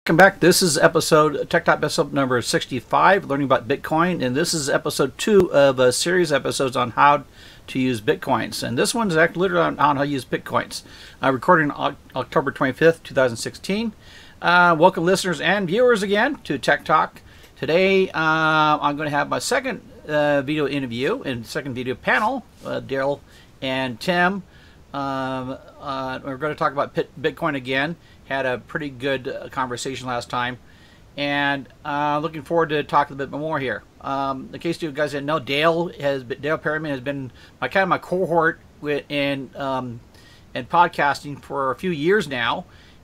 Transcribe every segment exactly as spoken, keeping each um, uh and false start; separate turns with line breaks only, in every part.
Welcome back. This is episode Tech Talk episode number sixty-five, learning about Bitcoin, and this is episode two of a series of episodes on how to use Bitcoins. And this one's actually literally on, on how to use Bitcoins. I recorded on October twenty-fifth, two thousand sixteen. Uh, welcome listeners and viewers again to Tech Talk. Today uh, I'm going to have my second uh, video interview and second video panel, uh, Daryl and Tim. Um, uh, we're going to talk about Bitcoin again. Had a pretty good uh, conversation last time, and uh, looking forward to talking a bit more here. Um, in case you guys didn't know, Dale has been, Dale Perryman has been my kind of my cohort with, in um, in podcasting for a few years now,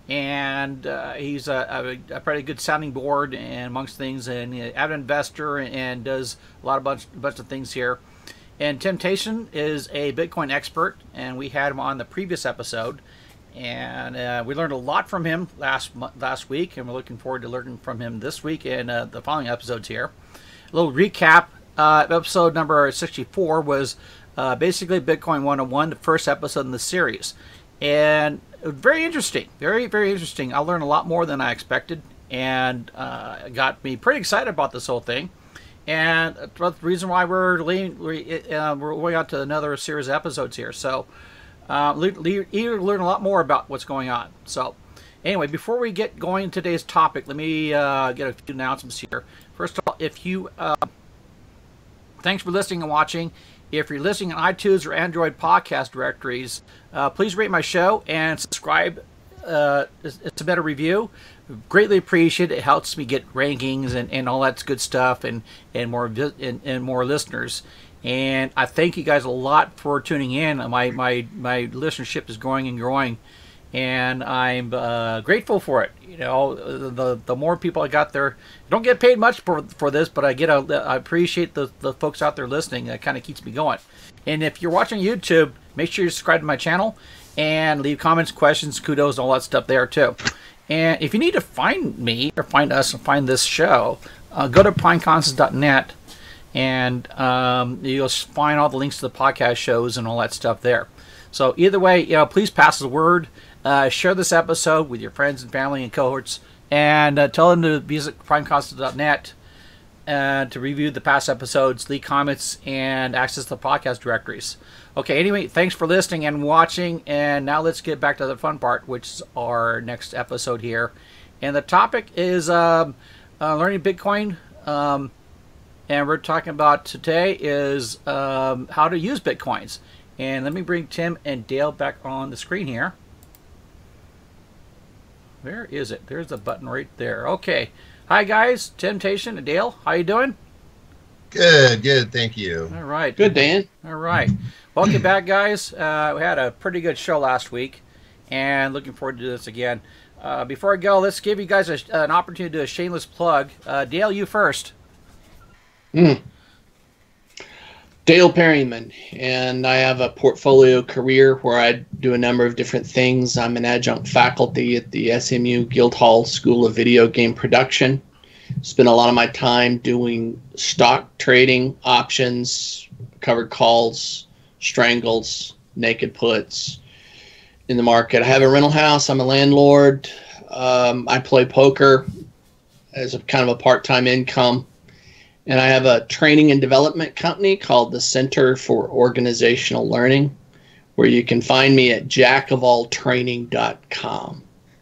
and uh, he's a, a, a pretty good sounding board and amongst things, and an avid investor and does a lot of bunch bunch of things here. And Temptation is a Bitcoin expert, and we had him on the previous episode. And uh, we learned a lot from him last last week, and we're looking forward to learning from him this week and uh, the following episodes here. A little recap, uh, episode number sixty-four was uh, basically Bitcoin one oh one, the first episode in the series. And it was very interesting, very, very interesting. I learned a lot more than I expected, and uh, got me pretty excited about this whole thing. And that's the reason why we're, leading, uh, we're going on to another series of episodes here. So, Uh, eager to learn a lot more about what's going on. So, anyway, before we get going to today's topic, let me uh, get a few announcements here. First of all, if you, uh, thanks for listening and watching. If you're listening on iTunes or Android podcast directories, uh, please rate my show and subscribe. Uh, it's, it's a better review. Greatly appreciate it. It helps me get rankings and, and all that good stuff, and and more and, and more listeners. And I thank you guys a lot for tuning in. My my my listenership is growing and growing, and I'm uh, grateful for it. You know, the the more people I got there, I don't get paid much for for this, but I get a, I appreciate the the folks out there listening. That kind of keeps me going. And if you're watching YouTube, make sure you subscribe to my channel and leave comments, questions, kudos, all that stuff there too. And if you need to find me or find us and find this show, uh, go to pine concepts dot net. And um, you'll find all the links to the podcast shows and all that stuff there. So either way, you know, please pass the word. Uh, share this episode with your friends and family and cohorts. And uh, tell them to visit pine concepts dot net uh, to review the past episodes, leave comments, and access the podcast directories. Okay, anyway, thanks for listening and watching. And now let's get back to the fun part, which is our next episode here. And the topic is um, uh, learning Bitcoin. Um, And we're talking about today is um, how to use Bitcoins. And let me bring Tim and Dale back on the screen here. Where is it? There's the button right there. Okay. Hi, guys. Temptation and Dale. How you doing?
Good, good. Thank you.
All right.
Good, Dan.
All right. Welcome back, guys. Uh, we had a pretty good show last week, and looking forward to this again. Uh, before I go, let's give you guys a, an opportunity to do a shameless plug. Uh, Dale, you first.
Mm. Dale Perryman, and I have a portfolio career where I do a number of different things. I'm an adjunct faculty at the S M U Guildhall School of Video Game Production. Spend a lot of my time doing stock trading, options, covered calls, strangles, naked puts in the market. I have a rental house. I'm a landlord. Um, I play poker as a kind of a part-time income. And I have a training and development company called the Center for Organizational Learning, where you can find me at jack of all training dot com.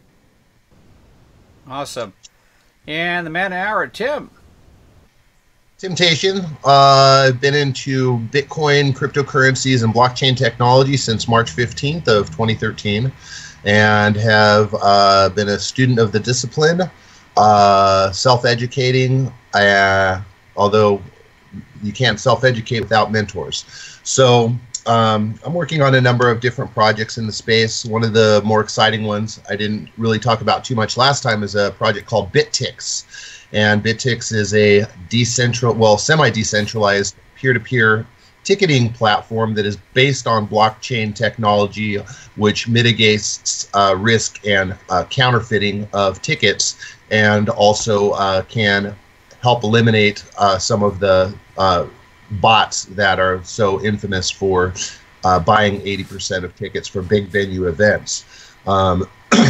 Awesome. And the man of the hour, Tim.
Temptation. Uh, I've been into Bitcoin, cryptocurrencies, and blockchain technology since March fifteenth of twenty thirteen, and have uh, been a student of the discipline, uh, self-educating, uh, although you can't self-educate without mentors. So um, I'm working on a number of different projects in the space. One of the more exciting ones I didn't really talk about too much last time is a project called BitTix. And BitTix is a decentral, well, semi-decentralized peer-to-peer ticketing platform that is based on blockchain technology, which mitigates uh, risk and uh, counterfeiting of tickets, and also uh, can help eliminate uh, some of the uh, bots that are so infamous for uh, buying eighty percent of tickets for big venue events. Um,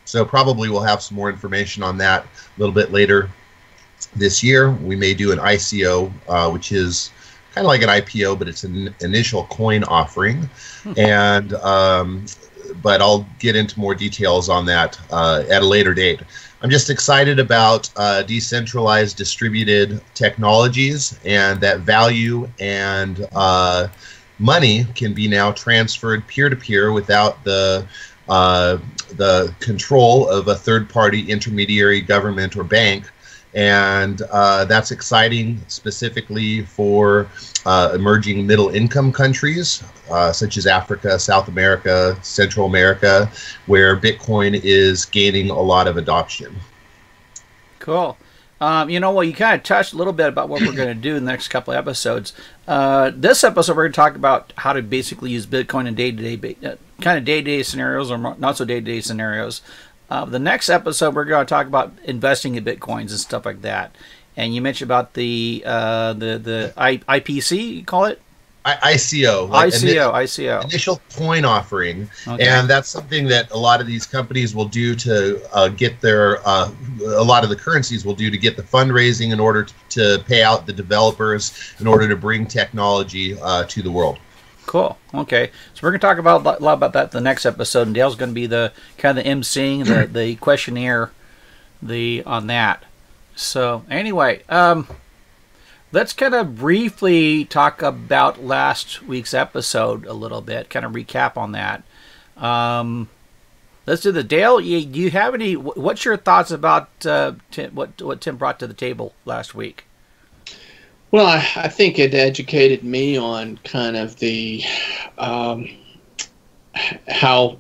So probably we'll have some more information on that a little bit later this year. We may do an I C O, uh, which is kind of like an I P O, but it's an initial coin offering. And um, but I'll get into more details on that uh, at a later date. I'm just excited about uh, decentralized distributed technologies, and that value and uh, money can be now transferred peer-to-peer without the uh, the control of a third-party intermediary, government, or bank. And uh, that's exciting specifically for uh, emerging middle-income countries uh, such as Africa, South America, Central America, where Bitcoin is gaining a lot of adoption.
Cool. Um, you know, well, you kind of touched a little bit about what we're going to do in the next couple of episodes. Uh, this episode, we're going to talk about how to basically use Bitcoin in day-to-day, uh, kind of day-to-day scenarios or not so day-to-day scenarios. Uh, the next episode, we're going to talk about investing in Bitcoins and stuff like that. And you mentioned about the uh, the the I, I P C, you call it?
I, ICO.
Like I C O, ini- I C O.
Initial coin offering.
Okay.
And that's something that a lot of these companies will do to uh, get their, uh, a lot of the currencies will do to get the fundraising in order to, to pay out the developers in order to bring technology uh, to the world.
Cool. Okay. So we're going to talk about a lot about that in the next episode. And Dale's going to be the kind of the emceeing the, the questionnaire the on that. So anyway, um, let's kind of briefly talk about last week's episode a little bit, kind of recap on that. Um, let's do the Dale. You, do you have any? What's your thoughts about uh, Tim, what what Tim brought to the table last week?
Well, I, I think it educated me on kind of the um, how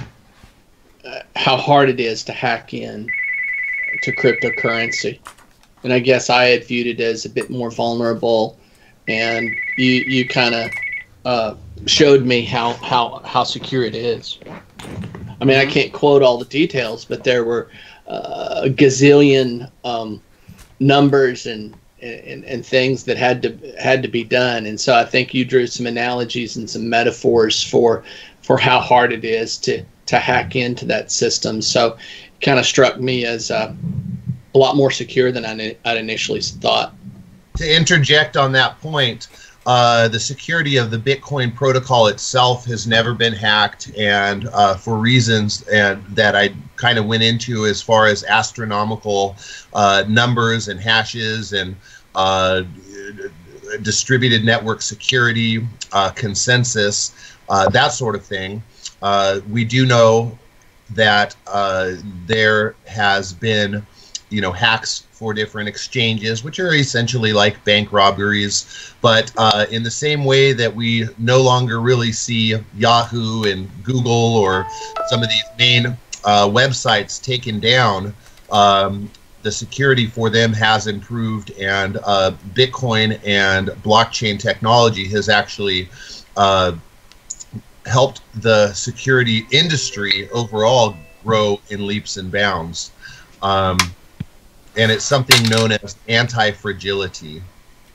uh, how hard it is to hack in to cryptocurrency, and I guess I had viewed it as a bit more vulnerable, and you you kind of uh, showed me how how how secure it is. I mean, I can't quote all the details, but there were uh, a gazillion um, numbers and And, and things that had to had to be done, and so I think you drew some analogies and some metaphors for for how hard it is to to hack into that system. So it kind of struck me as uh, a lot more secure than I I'd initially thought.
To interject on that point, uh, the security of the Bitcoin protocol itself has never been hacked, and uh, for reasons and that I kind of went into as far as astronomical uh, numbers and hashes and uh, distributed network security, uh, consensus, uh, that sort of thing. Uh, we do know that uh, there has been, you know, hacks for different exchanges, which are essentially like bank robberies. But uh, in the same way that we no longer really see Yahoo and Google or some of these main uh, websites taken down, um, the security for them has improved, and uh, Bitcoin and blockchain technology has actually uh, helped the security industry overall grow in leaps and bounds. Um, and it's something known as anti-fragility.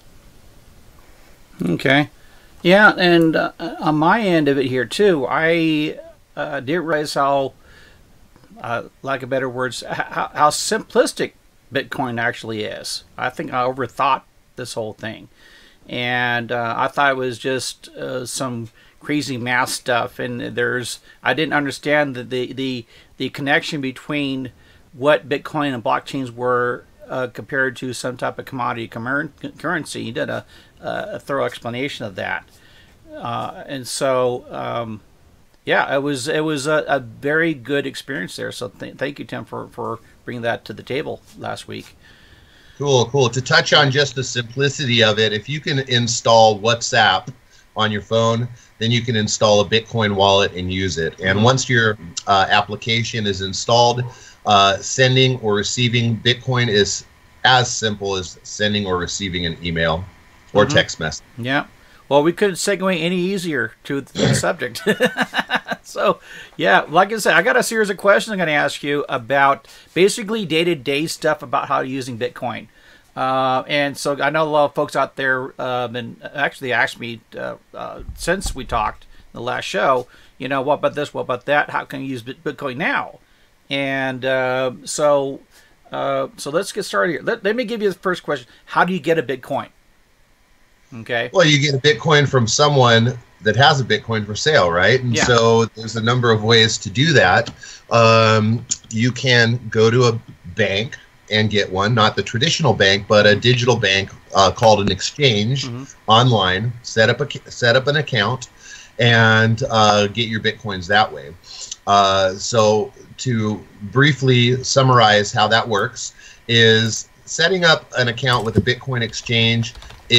Okay.
Yeah, and uh, on my end of it here too, I uh, didn't realize how, uh, lack of better words, how, how simplistic Bitcoin actually is. I think I overthought this whole thing, and uh, I thought it was just uh, some crazy math stuff. And there's, I didn't understand the the the, the connection between what Bitcoin and blockchains were uh, compared to some type of commodity currency. You did a, a thorough explanation of that, uh, and so um, yeah, it was it was a, a very good experience there. So th thank you, Tim, for for bringing that to the table last week.
Cool, cool. To touch on just the simplicity of it, if you can install WhatsApp on your phone, then you can install a Bitcoin wallet and use it. And once your uh, application is installed, uh, sending or receiving Bitcoin is as simple as sending or receiving an email or mm-hmm. text message.
Yeah. Well, we couldn't segue any easier to the subject. So, yeah, like I said, I got a series of questions I'm going to ask you about basically day-to-day stuff about how using Bitcoin. Uh, and so I know a lot of folks out there um, and actually asked me uh, uh, since we talked in the last show, you know, what about this, what about that? How can you use Bitcoin now? And uh, so, uh, so let's get started here. Let, let me give you the first question. How do you get a Bitcoin? Okay.
Well, you get a Bitcoin from someone that has a Bitcoin for sale, right? And
yeah.
so there's a number of ways to do that. Um, you can go to a bank and get one, not the traditional bank, but a digital bank uh, called an exchange mm-hmm. online. Set up a set up an account and uh, get your Bitcoins that way. Uh, so to briefly summarize how that works is setting up an account with a Bitcoin exchange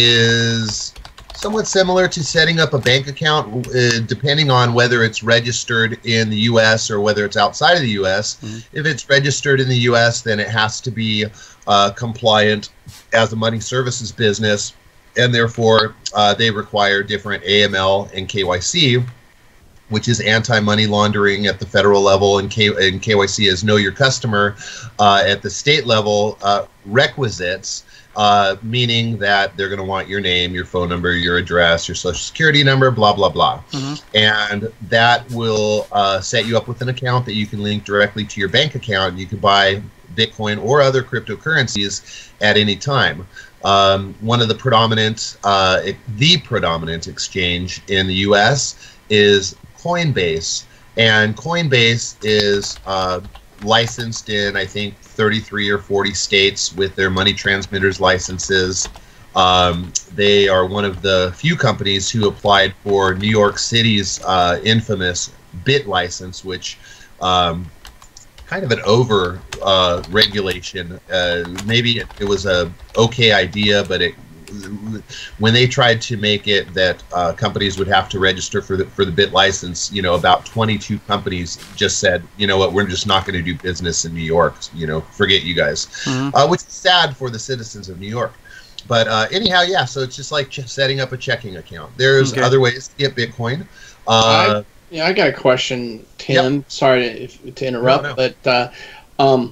is somewhat similar to setting up a bank account, uh, depending on whether it's registered in the U S or whether it's outside of the U S. Mm-hmm. If it's registered in the U S, then it has to be uh, compliant as a money services business, and therefore uh, they require different A M L and K Y C, which is anti-money laundering at the federal level, and, K and K Y C is know your customer uh, at the state level uh, requisites. Uh, meaning that they're going to want your name, your phone number, your address, your social security number, blah, blah, blah. Mm-hmm. And that will uh, set you up with an account that you can link directly to your bank account. You can buy Bitcoin or other cryptocurrencies at any time. Um, one of the predominant, uh, the predominant exchange in the U S is Coinbase. And Coinbase is uh, licensed in, I think, thirty-three or forty states with their money transmitters licenses. Um, they are one of the few companies who applied for New York City's uh, infamous BIT license, which um, kind of an over uh, regulation. Uh, maybe it, it was a okay idea, but it when they tried to make it that uh, companies would have to register for the for the BIT license, you know, about twenty-two companies just said, you know what, we're just not going to do business in New York. You know, forget you guys, mm-hmm. uh, which is sad for the citizens of New York. But uh, anyhow, yeah. So it's just like ch setting up a checking account. There's okay. other ways to get Bitcoin. Uh,
I, yeah, I got a question, Tim. Yep. Sorry to, if, to interrupt, no, no. but uh, um.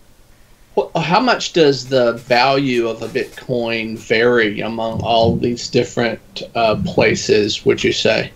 how much does the value of a Bitcoin vary among all these different uh, places, would you say?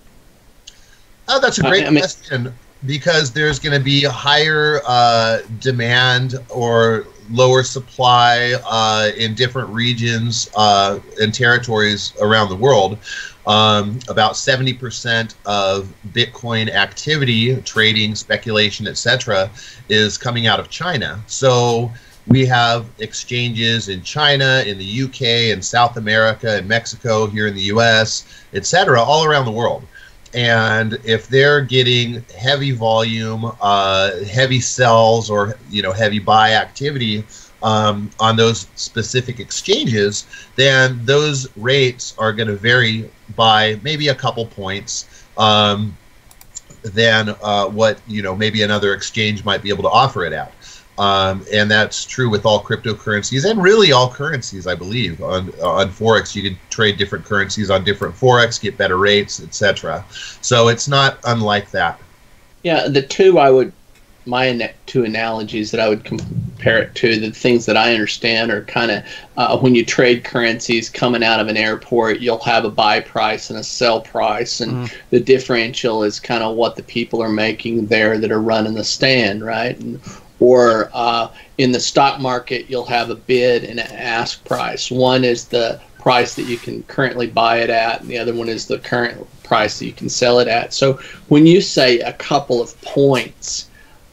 Oh, that's a great I, I mean, question, because there's going to be a higher uh, demand or lower supply uh, in different regions uh, and territories around the world. Um, about seventy percent of Bitcoin activity, trading, speculation, et cetera, is coming out of China. So we have exchanges in China, in the U K, in South America, in Mexico, here in the U S, et cetera, all around the world. And if they're getting heavy volume, uh, heavy sells, or you know, heavy buy activity um, on those specific exchanges, then those rates are going to vary by maybe a couple points um, than uh, what you know maybe another exchange might be able to offer it at. Um, and that's true with all cryptocurrencies and really all currencies, I believe. On on Forex, you can trade different currencies on different Forex, get better rates, et cetera. So it's not unlike that.
Yeah, the two I would, my two analogies that I would compare it to, the things that I understand are kind of uh, when you trade currencies coming out of an airport, you'll have a buy price and a sell price, and mm. the differential is kind of what the people are making there that are running the stand, right? And, or uh, in the stock market, you'll have a bid and an ask price. One is the price that you can currently buy it at, and the other one is the current price that you can sell it at. So when you say a couple of points,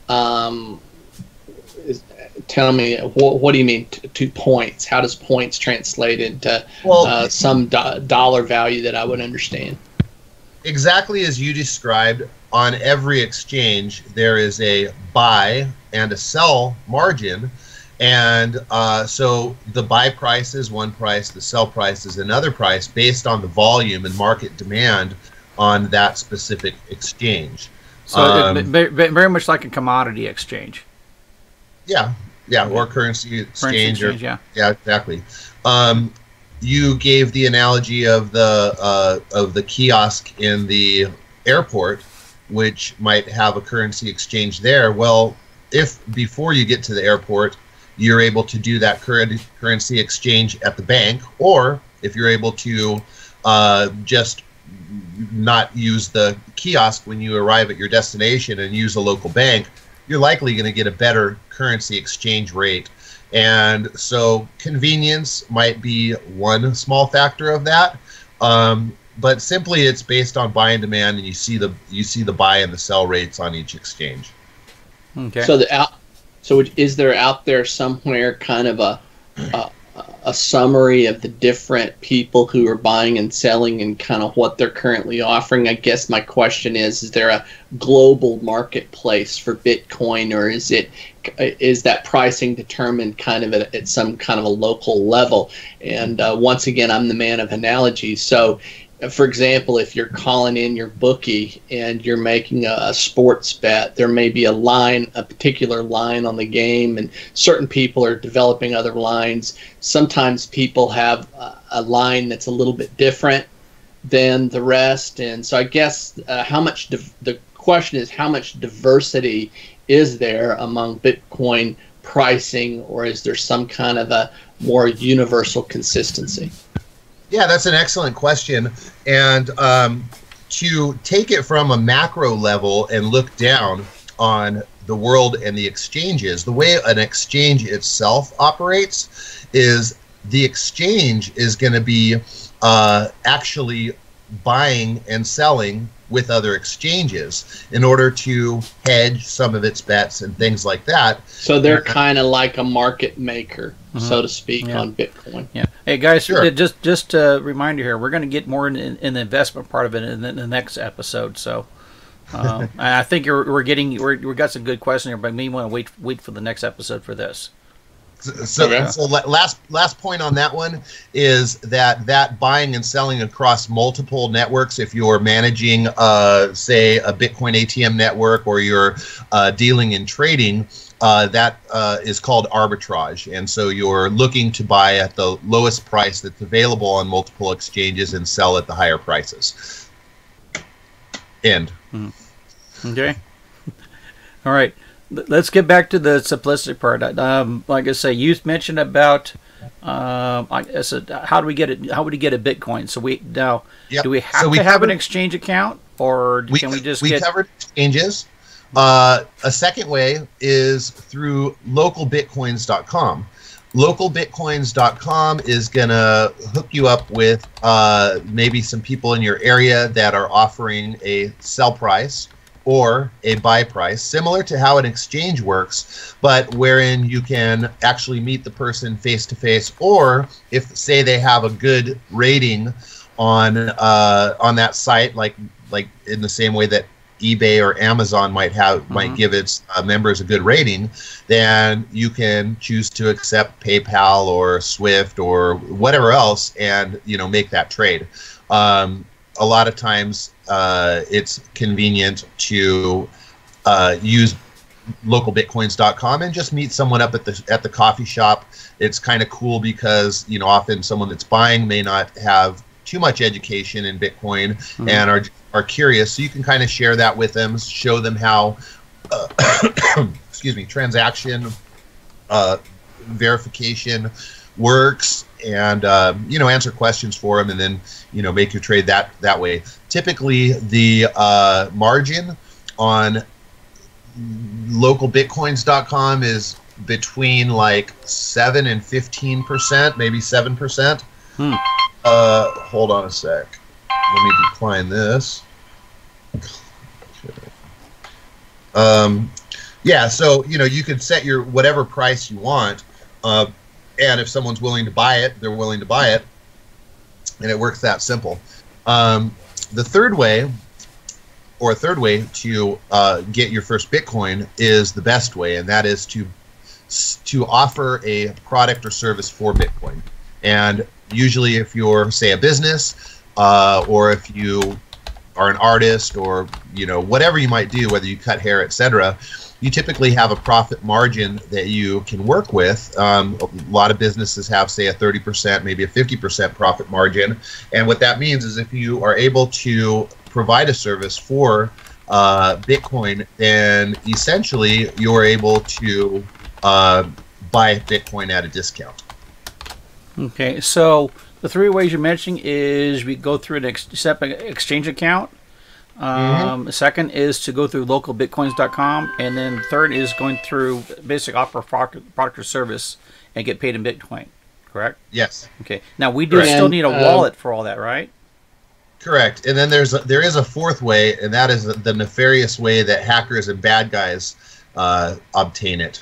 um, is, tell me, what, what do you mean t two points? How does points translate into well, uh, some do dollar value that I would understand?
Exactly as you described, on every exchange, there is a buy and a sell margin. And uh, so the buy price is one price, the sell price is another price based on the volume and market demand on that specific exchange.
So um, it, very much like a commodity exchange.
Yeah, yeah, or currency exchange.
Currency exchange,
or,
yeah.
Yeah, exactly. Um, you gave the analogy of the uh, of the kiosk in the airport, which might have a currency exchange there. Well, if before you get to the airport, you're able to do that current currency exchange at the bank, or if you're able to uh, just not use the kiosk when you arrive at your destination and use a local bank, you're likely going to get a better currency exchange rate. And so convenience might be one small factor of that. Um, but simply it's based on buy and demand, and you see the you see the buy and the sell rates on each exchange.
Okay. So the out, so is there out there somewhere kind of a, a a summary of the different people who are buying and selling and kind of what they're currently offering? I guess my question is, is there a global marketplace for Bitcoin, or is it is that pricing determined kind of at, at some kind of a local level? And uh, once again, I'm the man of analogies. So for example, if you're calling in your bookie and you're making a, a sports bet, there may be a line, a particular line on the game, and certain people are developing other lines. Sometimes people have a, a line that's a little bit different than the rest. And so I guess uh, how much, the question is, how much diversity is there among Bitcoin pricing, or is there some kind of a more universal consistency?
Yeah, that's an excellent question. And um, to take it from a macro level and look down on the world and the exchanges, the way an exchange itself operates is the exchange is going to be uh, actually buying and selling with other exchanges in order to hedge some of its bets and things like that.
So they're kind of like a market maker, mm-hmm. so to speak,
yeah.
on Bitcoin.
Yeah. Hey guys,
sure.
just just a reminder here, we're going to get more in, in the investment part of it in the, in the next episode. So um, I think you're, we're getting we're, we got some good questions here, but we want to wait wait for the next episode for this.
So, okay. so last last point on that one is that that buying and selling across multiple networks, if you're managing, uh, say, a Bitcoin A T M network, or you're uh, dealing in trading, uh, that uh, is called arbitrage. And so you're looking to buy at the lowest price that's available on multiple exchanges and sell at the higher prices. End.
Mm-hmm. Okay. All right. Let's get back to the simplistic part. Um, like I say, you mentioned about um, I said, how do we get it? How would we get a Bitcoin? So we now yep. do we have so we to have covered, an exchange account, or
we,
can we just
we
get?
covered exchanges. Uh, a second way is through local bitcoins dot com. local bitcoins dot com is going to hook you up with uh, maybe some people in your area that are offering a sell price or a buy price, similar to how an exchange works, but wherein you can actually meet the person face to face, or if, say, they have a good rating on uh, on that site, like like in the same way that eBay or Amazon might have mm-hmm. might give its uh, members a good rating, then you can choose to accept PayPal or Swift or whatever else, and you know make that trade. Um, a lot of times uh, it's convenient to uh, use local bitcoins dot com and just meet someone up at the at the coffee shop. It's kind of cool because you know often someone that's buying may not have too much education in Bitcoin mm-hmm. and are are curious, so you can kind of share that with them, show them how uh, excuse me transaction uh, verification works, and uh, you know answer questions for them, and then you know make your trade that that way. Typically, the uh, margin on local bitcoins dot com is between like seven and fifteen percent, maybe seven percent.
Hmm.
Uh, hold on a sec. Let me decline this. Um, yeah, so you know you could set your whatever price you want. Uh, And if someone's willing to buy it, they're willing to buy it, and it works that simple. Um, the third way, or a third way to uh, get your first Bitcoin is the best way, and that is to to offer a product or service for Bitcoin. And usually, if you're, say, a business, uh, or if you are an artist, or you know whatever you might do, whether you cut hair, et cetera, you typically have a profit margin that you can work with. Um, a lot of businesses have, say, a thirty percent, maybe a fifty percent profit margin. And what that means is if you are able to provide a service for uh, Bitcoin, then essentially you're able to uh, buy Bitcoin at a discount.
Okay, so the three ways you're mentioning is we go through an ex separate exchange account. Um, mm-hmm. Second is to go through local bitcoins dot com, and then third is going through basic offer product, product or service and get paid in Bitcoin. Correct?
Yes.
Okay. Now we do
Correct.
still need a
And,
wallet
uh,
for all that, right?
Correct. And then there's a, there is a fourth way, and that is the nefarious way that hackers and bad guys uh, obtain it.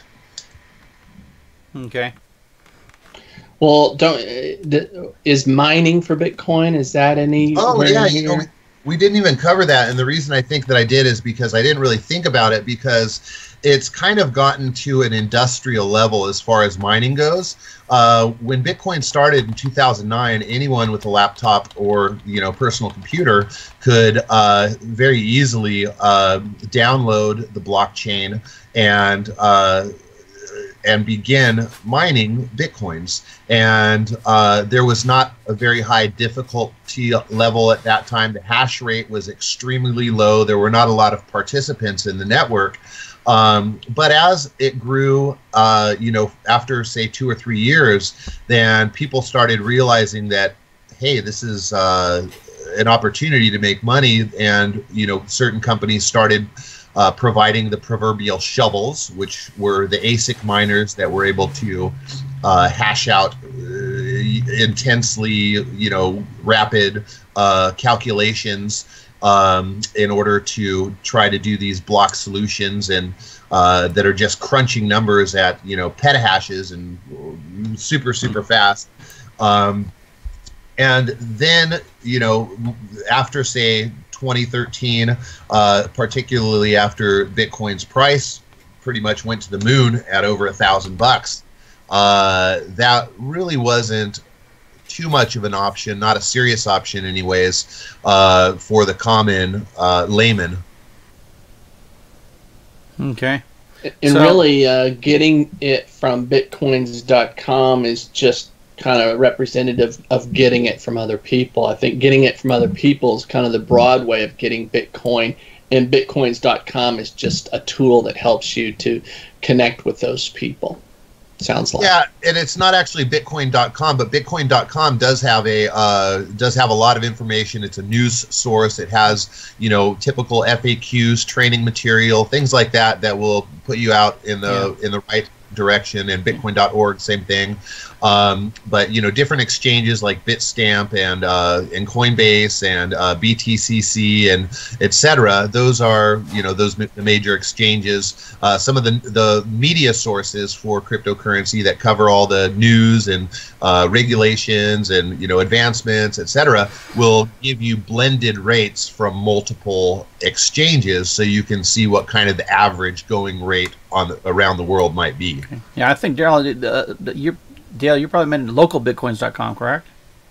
Okay.
Well, don't uh, is mining for Bitcoin? Is that any?
Oh yeah, you know, we, we didn't even cover that, and the reason I think that I did is because I didn't really think about it, because it's kind of gotten to an industrial level as far as mining goes. Uh, when Bitcoin started in two thousand nine, anyone with a laptop or you know personal computer could uh, very easily uh, download the blockchain and uh, and begin mining Bitcoins. And uh, there was not a very high difficulty level at that time. The hash rate was extremely low. There were not a lot of participants in the network. Um, but as it grew, uh, you know, after say two or three years, then people started realizing that, hey, this is uh, an opportunity to make money. And, you know, certain companies started Uh, providing the proverbial shovels, which were the A S I C miners that were able to uh, hash out uh, intensely, you know, rapid uh, calculations um, in order to try to do these block solutions, and uh, that are just crunching numbers at, you know, petahashes and super, super fast. Um, and then, you know, after, say, twenty thirteen, uh, particularly after Bitcoin's price pretty much went to the moon at over a thousand bucks, uh, that really wasn't too much of an option, not a serious option anyways, uh, for the common uh, layman.
Okay.
And
So-
really, uh, getting it from bitcoins dot com is just kind of representative of getting it from other people. I think getting it from other people is kind of the broad way of getting Bitcoin, and bitcoins dot com is just a tool that helps you to connect with those people. Sounds like.
Yeah, and it's not actually bitcoin dot com, but bitcoin dot com does have a uh, does have a lot of information. It's a news source. It has, you know, typical F A Qs, training material, things like that that will put you out in the yeah. in the right direction. And bitcoin dot org, same thing. Um, but you know, different exchanges like Bitstamp and uh, and Coinbase and uh, B T C C and et cetera. Those are, you know, those ma- the major exchanges. Uh, some of the the media sources for cryptocurrency that cover all the news and uh, regulations and, you know, advancements, et cetera, will give you blended rates from multiple exchanges, so you can see what kind of the average going rate on the, around the world might be.
Okay. Yeah, I think Daryl, uh, you. Dale, you probably meant local bitcoins dot com, correct?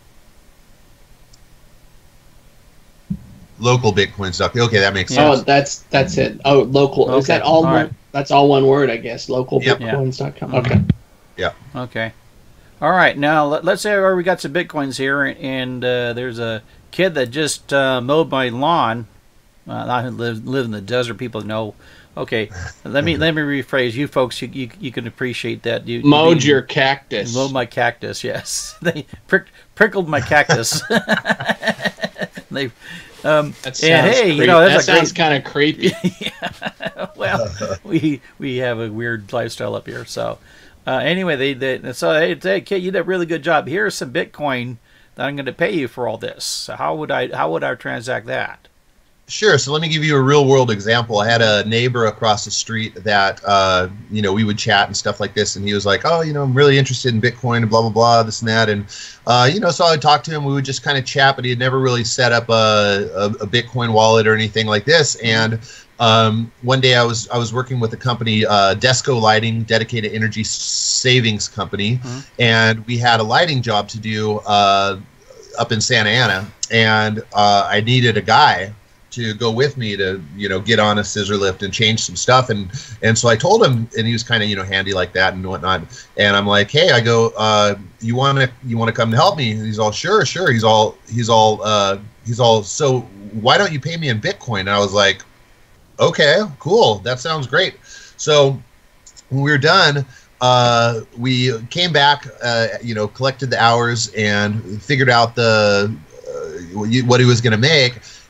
Local bitcoins dot com. Okay, that makes
Oh,
sense.
that's that's it. Oh, local.
Okay.
Is that all?
All
one,
right.
That's all one word, I guess. local
Yep.
bitcoins dot com.
Yeah.
Okay.
Yeah.
Okay. All right. Now, let, let's say we got some bitcoins here, and uh, there's a kid that just uh, mowed my lawn. Uh, I live, live in the desert. People know. Okay, let me let me rephrase. You folks, you you, you can appreciate that. You
Mowed
you,
your cactus.
Mowed my cactus. Yes, they prick, prickled my cactus. they, um,
That sounds
and hey,
creep-
you know,
that
that's a
sounds
great.
kind of creepy.
Yeah. Well, we we have a weird lifestyle up here. So uh, anyway, they, they so hey, hey kid, you did a really good job. Here's some Bitcoin that I'm going to pay you for all this. So how would I how would I transact that?
Sure. So let me give you a real world example. I had a neighbor across the street that, uh, you know, we would chat and stuff like this. And he was like, oh, you know, I'm really interested in Bitcoin and blah, blah, blah, this and that. And, uh, you know, so I would talk to him. We would just kind of chat, but he had never really set up a, a, a Bitcoin wallet or anything like this. And um, one day I was I was working with a company, uh, Desco Lighting, dedicated energy savings company. Mm-hmm. And we had a lighting job to do uh, up in Santa Ana. And uh, I needed a guy to go with me to, you know, get on a scissor lift and change some stuff. And, and so I told him, and he was kind of, you know, handy like that and whatnot. And I'm like, hey, I go, uh, you want to, you want to come to help me? And he's all, sure, sure. He's all, he's all, uh, he's all, so why don't you pay me in Bitcoin? And I was like, okay, cool. That sounds great. So when we were done, uh, we came back, uh, you know, collected the hours and figured out the, uh, what he was going to make.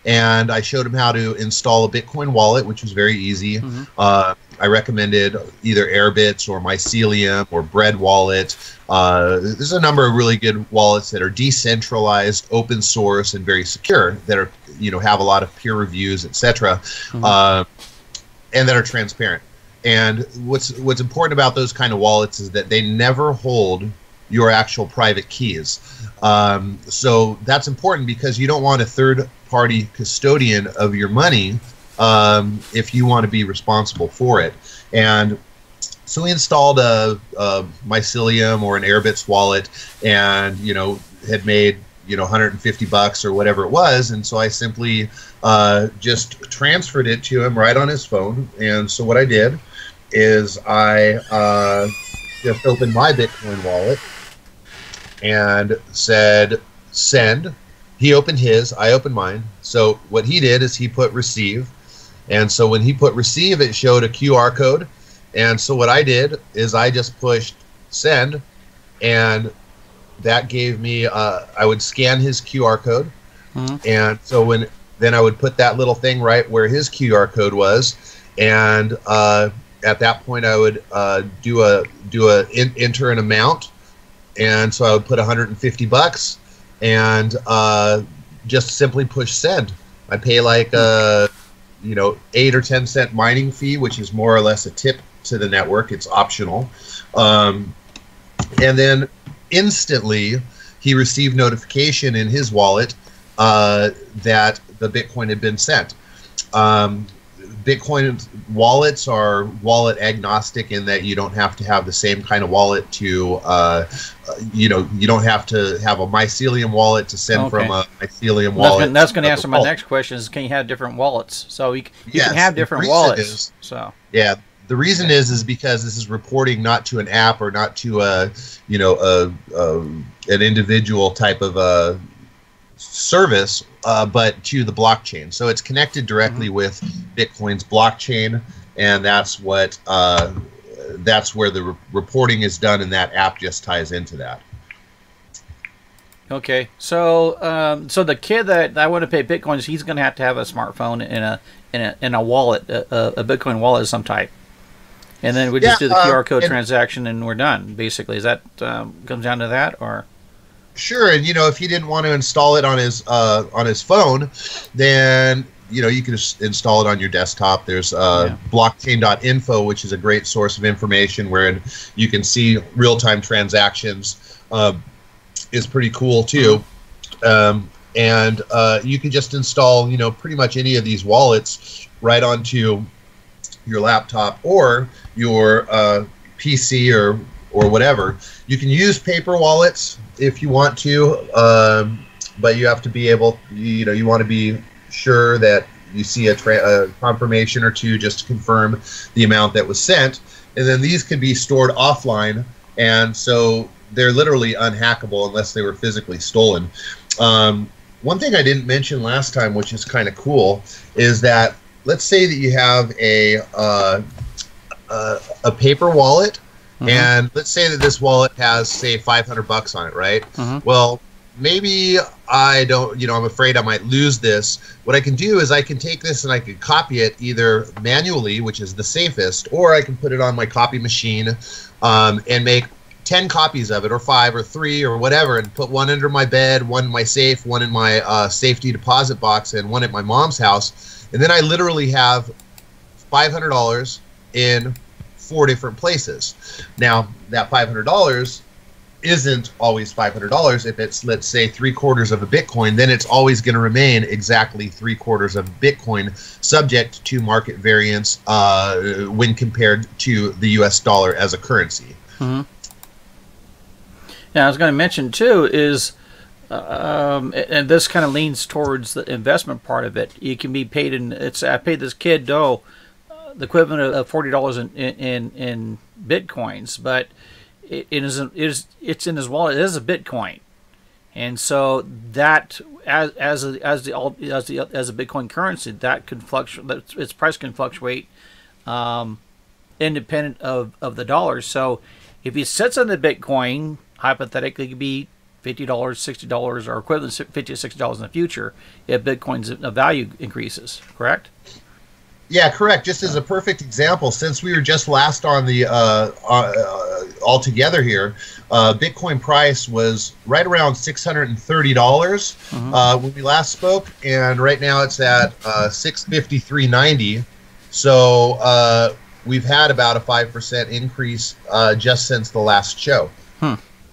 and I showed him how to install a Bitcoin wallet, which was very easy. Mm-hmm. uh, I recommended either Airbitz or Mycelium or Bread Wallet. Uh, there's a number of really good wallets that are decentralized, open source, and very secure, that are, you know, have a lot of peer reviews, et cetera, mm-hmm. uh, and that are transparent. And what's what's important about those kind of wallets is that they never hold your actual private keys. Um, so that's important because you don't want a third-party custodian of your money um, if you want to be responsible for it. And so we installed a, a Mycelium or an Airbitz wallet, and you know had made you know one hundred fifty bucks or whatever it was, and so I simply uh, just transferred it to him right on his phone. And so what I did is I uh, just opened my Bitcoin wallet and said send. He opened his, I opened mine. So what he did is he put receive, and so when he put receive, it showed a Q R code. And so what I did is I just pushed send, and that gave me, uh, I would scan his Q R code. Mm-hmm. And so when then I would put that little thing right where his Q R code was, and uh, at that point I would uh, do a do a in, enter an amount, and so I would put one hundred fifty bucks, and uh, just simply push send. I pay like a you know eight or ten cent mining fee, which is more or less a tip to the network. It's optional, um, and then instantly he received notification in his wallet uh, that the Bitcoin had been sent. Um, Bitcoin wallets are wallet agnostic in that you don't have to have the same kind of wallet to, uh, you know, you don't have to have a Mycelium wallet to send okay. from a Mycelium wallet.
That's going to answer my next question: is can you have different wallets? So you, you
yes,
can have different wallets. Is,
so yeah. The reason is is because this is reporting not to an app or not to a you know a, a an individual type of a service, uh, but to the blockchain. So it's connected directly mm-hmm. with Bitcoin's blockchain, and that's what uh, that's where the re reporting is done, and that app just ties into that.
Okay, so um, so the kid that I want to pay Bitcoins, he's going to have to have a smartphone and a in a in a wallet, a, a Bitcoin wallet of some type. And then we just yeah, do the Q R code uh, transaction, and we're done. Basically, is that um, comes down to that, or?
Sure, and you know, if he didn't want to install it on his uh, on his phone, then you know you can just install it on your desktop. There's uh, yeah. blockchain dot info, which is a great source of information where you can see real-time transactions. Uh, is pretty cool too, um, and uh, you can just install you know pretty much any of these wallets right onto your laptop or your uh, P C or or whatever. You can use paper wallets if you want to, um, but you have to be able, you know, you want to be sure that you see a, tra a confirmation or two just to confirm the amount that was sent. And then these can be stored offline, and so they're literally unhackable unless they were physically stolen. Um, one thing I didn't mention last time, which is kind of cool, is that let's say that you have a uh, uh, a paper wallet, mm-hmm. and let's say that this wallet has, say, five hundred bucks on it, right? Mm-hmm. Well, maybe I don't, you know, I'm afraid I might lose this. What I can do is I can take this and I can copy it either manually, which is the safest, or I can put it on my copy machine um, and make ten copies of it, or five, or three, or whatever, and put one under my bed, one in my safe, one in my uh, safety deposit box, and one at my mom's house. And then I literally have five hundred dollars in four different places. Now, that five hundred dollars isn't always five hundred dollars. If it's, let's say, three quarters of a Bitcoin, then it's always going to remain exactly three quarters of Bitcoin, subject to market variance uh, when compared to the U S dollar as a currency.
Mm-hmm. Yeah, I was going to mention, too, is... Um, and this kind of leans towards the investment part of it. You can be paid in. It's I paid this kid Doe uh, the equivalent of forty dollars in, in in bitcoins, but it, it is it is it's in his wallet. It is a Bitcoin, and so that as as a, as the as the as a Bitcoin currency, that could fluctuate. Its price can fluctuate, um, independent of of the dollar. So if he sits on the Bitcoin, hypothetically, it could be fifty dollars, sixty dollars, or equivalent to fifty to sixty dollars in the future if Bitcoin's value increases, correct?
Yeah, correct. Just as a perfect example, since we were just last on the uh, uh, all together here, uh, Bitcoin price was right around six hundred thirty dollars mm-hmm. uh, when we last spoke, and right now it's at uh, six fifty-three ninety. So uh, we've had about a five percent increase uh, just since the last show.
Hmm.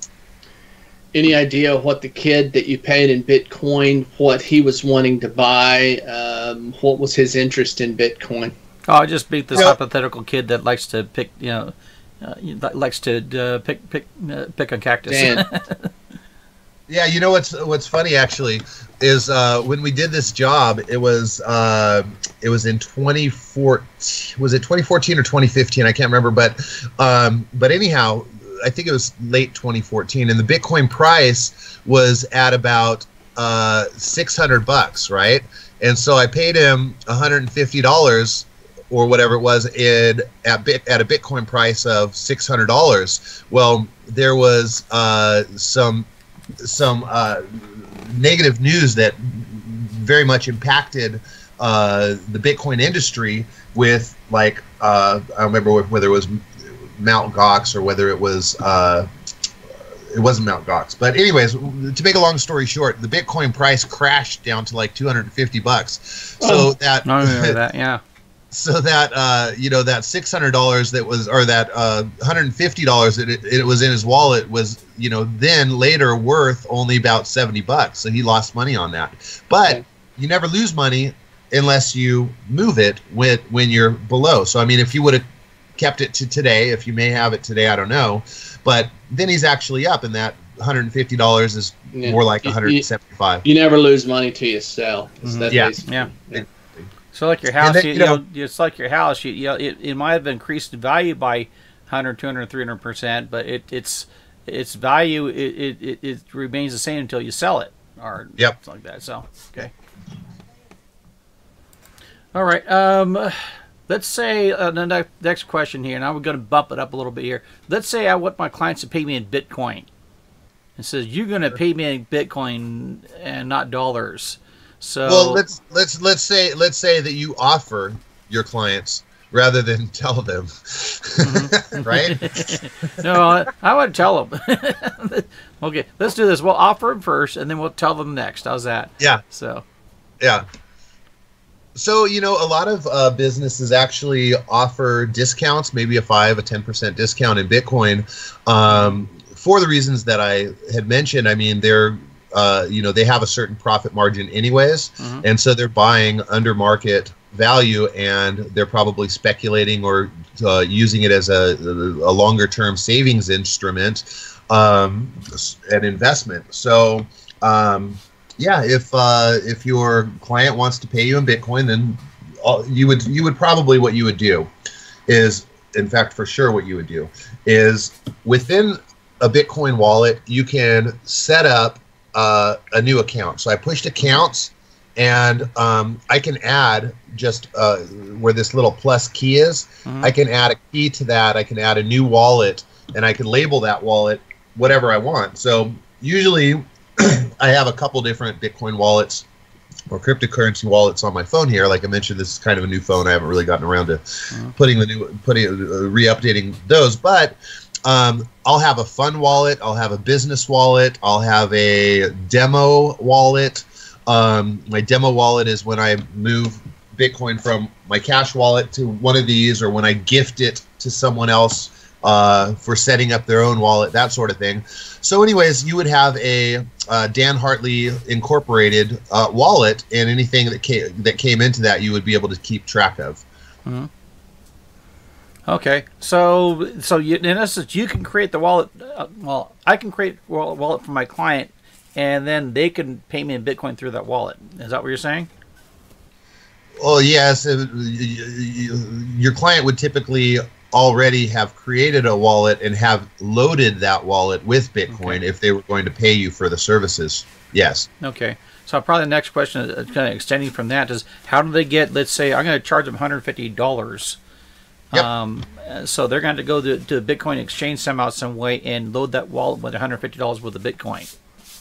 Any idea what the kid that you paid in Bitcoin, what he was wanting to buy? Um, what was his interest in Bitcoin?
Oh, I just beat this
Yeah.
hypothetical kid that likes to pick, you know, uh, likes to uh, pick pick uh, pick on cactus.
Dan.
Yeah, you know what's what's funny actually is uh, when we did this job, it was uh, it was in twenty fourteen. Was it twenty fourteen or twenty fifteen? I can't remember, but um, but anyhow. I think it was late twenty fourteen, and the Bitcoin price was at about uh, six hundred bucks, right? And so I paid him one hundred fifty dollars or whatever it was in at bit at a Bitcoin price of six hundred dollars. Well, there was uh, some some uh, negative news that very much impacted uh, the Bitcoin industry with like uh, I remember whether it was Mount Gox or whether it was uh, it wasn't Mount Gox, but anyways, to make a long story short, the Bitcoin price crashed down to like two hundred fifty bucks. So
Oh.
that
I remember that, yeah.
so that uh, you know that six hundred dollars that was or that uh, one hundred fifty dollars that it, it was in his wallet was you know then later worth only about seventy bucks. So he lost money on that. But
Okay.
you never lose money unless you move it when when you're below. So I mean, if you would have kept it to today, if you may have it today, I don't know, but then he's actually up, and that one hundred fifty dollars is
Yeah.
more like
You-
one hundred seventy-five.
You never lose money till you sell. Is
Mhm.
that
Yeah.
basically-
Yeah. So like your house,
And then,
you,
you
you
know-
know, it's like your house. You, you know, it, it might have increased in value by one hundred, two hundred, three hundred percent, but it, it's its value it, it, it, it remains the same until you sell it, or
Yep.
something like that. So okay. All right. Um, let's say uh, the ne- next question here, and I'm going to bump it up a little bit here. Let's say I want my clients to pay me in Bitcoin. It says you're going to pay me in Bitcoin and not dollars. So
Well, let's let's let's say let's say that you offer your clients rather than tell them, right?
no, I, I would tell them. Okay, let's do this. We'll offer them first, and then we'll tell them next. How's that?
Yeah,
So,
yeah. So you know, a lot of uh, businesses actually offer discounts, maybe a five, a ten percent discount in Bitcoin, um, for the reasons that I had mentioned. I mean, they're uh, you know they have a certain profit margin anyways,
Mhm.
and so they're buying under market value, and they're probably speculating or uh, using it as a, a longer term savings instrument, um, an investment. So. Um, Yeah, if uh, if your client wants to pay you in Bitcoin, then all, you would you would probably what you would do is, in fact, for sure, what you would do is within a Bitcoin wallet, you can set up uh, a new account. So I pushed accounts, and um, I can add just uh, where this little plus key is.
Mhm.
I can add a key to that. I can add a new wallet, and I can label that wallet whatever I want. So usually. I have a couple different Bitcoin wallets or cryptocurrency wallets on my phone here. Like I mentioned, this is kind of a new phone. I haven't really gotten around to putting the new, putting, uh, re-updating those. But um, I'll have a fun wallet. I'll have a business wallet. I'll have a demo wallet. Um, my demo wallet is when I move Bitcoin from my cash wallet to one of these, or when I gift it to someone else uh, for setting up their own wallet, that sort of thing. So anyways, you would have a uh, Dan Hartley Incorporated uh, wallet, and anything that came, that came into that you would be able to keep track of.
Mhm. Okay, so so you, in essence, you can create the wallet. Uh, well, I can create a wallet for my client, and then they can pay me in Bitcoin through that wallet. Is that what you're saying?
Well, yes, uh, y- y- y- your client would typically already have created a wallet and have loaded that wallet with Bitcoin
Okay.
if they were going to pay you for the services. Yes.
Okay, so probably the next question, is kind of extending from that, is how do they get? Let's say I'm going to charge them one hundred fifty dollars.
Yep.
Um, uh, so they're going to go to, to a Bitcoin exchange somehow, some way, and load that wallet with one hundred fifty dollars worth of Bitcoin.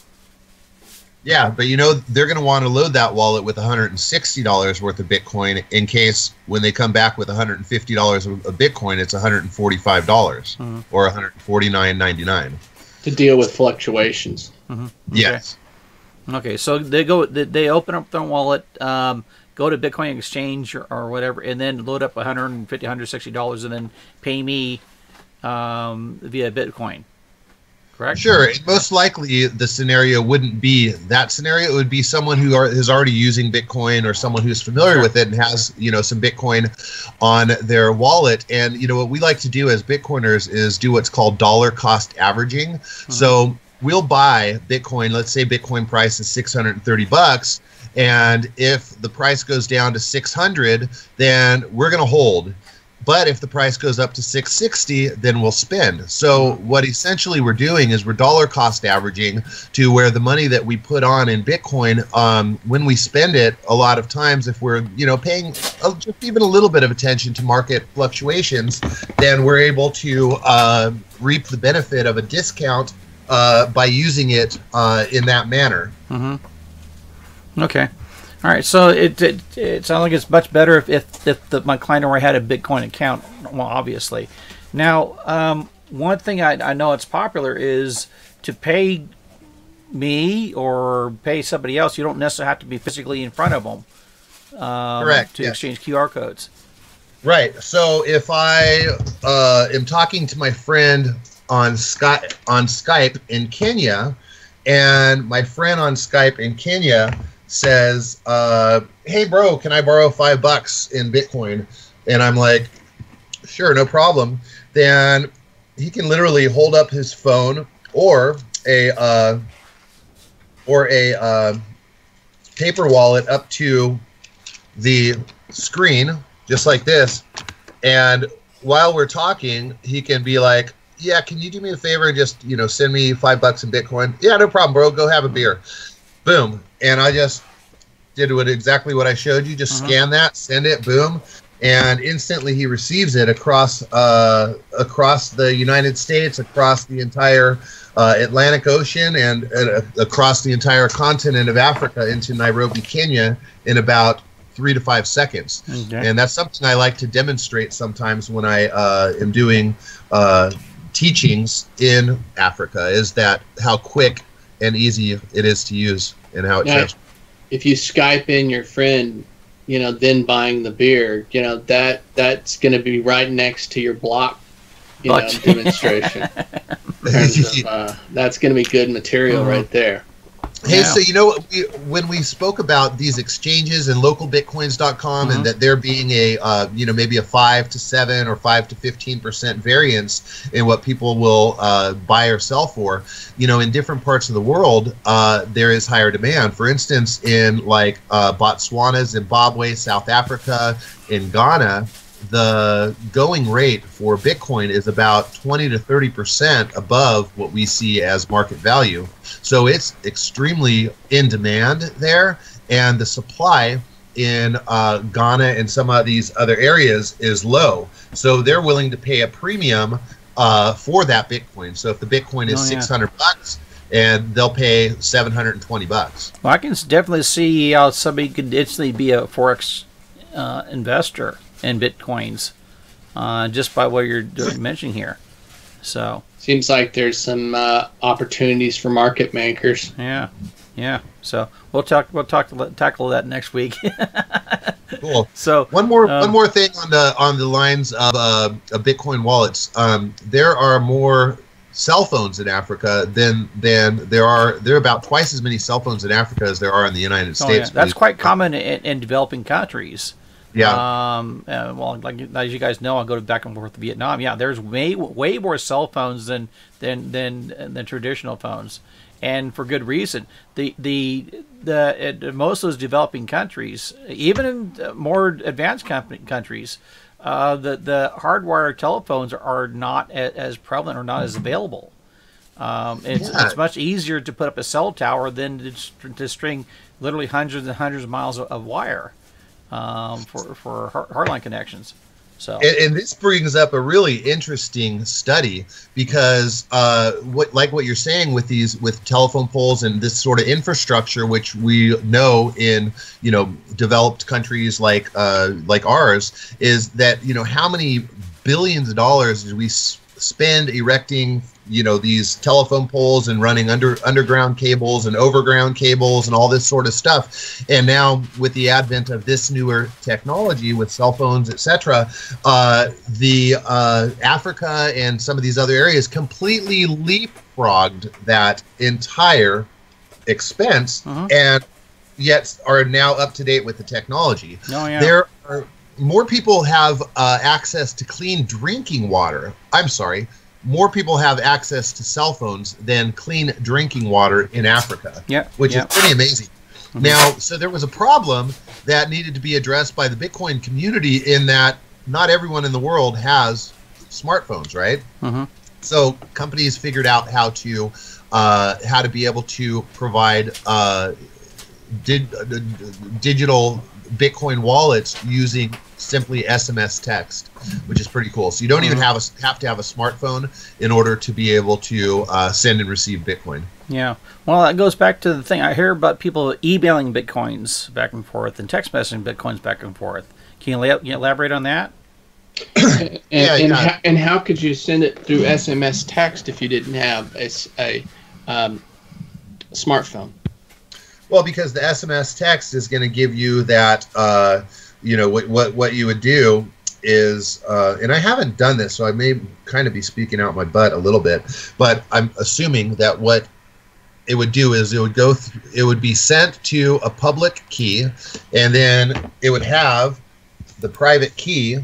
Yeah, but you know they're going to want to load that wallet with one hundred sixty dollars worth of Bitcoin in case when they come back with one hundred fifty dollars of Bitcoin, it's one hundred forty-five dollars mm-hmm. or one hundred forty-nine ninety-nine
to deal with fluctuations.
Mm-hmm. Okay.
Yes.
Okay, so they go, they open up their wallet, um, go to Bitcoin Exchange or, or whatever, and then load up one hundred fifty dollars, one hundred sixty dollars, and then pay me um, via Bitcoin. Correct?
Sure. Most likely, the scenario wouldn't be that scenario. It would be someone who are, is already using Bitcoin or someone who's familiar
Sure.
with it and has, you know, some Bitcoin on their wallet. And, you know, what we like to do as Bitcoiners is do what's called dollar cost averaging. Mm-hmm. So we'll buy Bitcoin. Let's say Bitcoin price is six hundred thirty bucks. And if the price goes down to six hundred, then we're going to hold. But if the price goes up to six sixty, then we'll spend. So what essentially we're doing is we're dollar cost averaging to where the money that we put on in Bitcoin, um, when we spend it, a lot of times if we're, you know, paying a, just even a little bit of attention to market fluctuations, then we're able to uh, reap the benefit of a discount uh, by using it uh, in that manner.
Mm-hmm. Okay. All right, so it, it it sounds like it's much better if if, if the, my client already had a Bitcoin account. Well, obviously. Now, um, one thing I, I know it's popular is to pay me or pay somebody else. You don't necessarily have to be physically in front of them. Um,
Correct.
To
yes.
exchange Q R codes.
Right. So if I uh, am talking to my friend on Skype on Skype in Kenya, and my friend on Skype in Kenya says, uh, hey, bro, can I borrow five bucks in Bitcoin? And I'm like, sure, no problem. Then he can literally hold up his phone or a uh, or a uh, paper wallet up to the screen, just like this. And while we're talking, he can be like, yeah, can you do me a favor and just, you know, send me five bucks in Bitcoin? Yeah, no problem, bro. Go have a beer. Boom. And I just did what exactly what I showed you. Just uh-huh. scan that, send it, boom. And instantly he receives it across uh, across the United States, across the entire uh, Atlantic Ocean, and uh, across the entire continent of Africa into Nairobi, Kenya in about three to five seconds. Okay. And that's something I like to demonstrate sometimes when I uh, am doing uh, teachings in Africa, is that how quick and easy it is to use and how it
now,
transfers.
If you Skype in your friend, you know, then buying the beer, you know, that that's going to be right next to your block, you know, demonstration. of, uh, that's going to be good material mm-hmm. right there.
Hey,
yeah.
so you know what? We, when we spoke about these exchanges and local bitcoins dot com mm-hmm. and that there being a, uh, you know, maybe a five to seven or five to fifteen percent variance in what people will uh, buy or sell for, you know, in different parts of the world, uh, there is higher demand. For instance, in like uh, Botswana, Zimbabwe, South Africa, in Ghana, the going rate for Bitcoin is about twenty to thirty percent above what we see as market value. So it's extremely in demand there, and the supply in uh, Ghana and some of these other areas is low. So they're willing to pay a premium uh, for that Bitcoin. So if the Bitcoin is oh, yeah. six hundred bucks, and they'll pay seven hundred twenty bucks.
Well, I can definitely see how somebody could instantly be a Forex uh, investor in Bitcoins, uh, just by what you're mentioning here. So
seems like there's some uh, opportunities for market makers.
Yeah, yeah. So we'll talk. We'll talk. Tackle that next week.
Cool.
So
one more
um,
one more thing on the on the lines of, uh, of Bitcoin wallets. Um, there are more cell phones in Africa than than there are. There are about twice as many cell phones in Africa as there are in the United States.
Oh, yeah. That's quite common in, in developing countries.
Yeah.
Um. Uh, well, like as you guys know, I go back and forth to Vietnam. Yeah, there's way way more cell phones than than than than traditional phones, and for good reason. The the the uh, most of those developing countries, even in more advanced countries, uh, the the hardwired telephones are not a, as prevalent or not as available. Um, it's yeah. it's much easier to put up a cell tower than to, to string literally hundreds and hundreds of miles of, of wire. Um, for for hardline connections, So,
and, and this brings up a really interesting study because, uh, what like what you're saying with these with telephone poles and this sort of infrastructure, which we know in you know developed countries like uh, like ours, is that you know how many billions of dollars do we s- spend erecting you know these telephone poles and running under underground cables and overground cables and all this sort of stuff, and now with the advent of this newer technology with cell phones, etc., uh, the uh, Africa and some of these other areas completely leapfrogged that entire expense,
uh-huh.
and yet are now up to date with the technology.
Oh, yeah.
There are more people have uh, access to clean drinking water. I'm sorry. More people have access to cell phones than clean drinking water in Africa,
yeah,
which
yeah.
is pretty amazing. Mm-hmm. Now, so there was a problem that needed to be addressed by the Bitcoin community in that not everyone in the world has smartphones, right?
Mm-hmm.
So companies figured out how to uh, how to be able to provide uh, did, uh, digital Bitcoin wallets using simply S M S text, which is pretty cool. So you don't even have a, have to have a smartphone in order to be able to uh, send and receive Bitcoin.
Yeah. Well, that goes back to the thing I hear about people emailing Bitcoins back and forth and text messaging Bitcoins back and forth. Can you, la- can you elaborate on that?
and,
yeah,
and,
yeah.
How, and how could you send it through S M S text if you didn't have a, a um, smartphone?
Well, because the S M S text is going to give you that, uh, you know, what, what what you would do is, uh, and I haven't done this, so I may kind of be speaking out my butt a little bit, but I'm assuming that what it would do is it would go, th- it would be sent to a public key, and then it would have the private key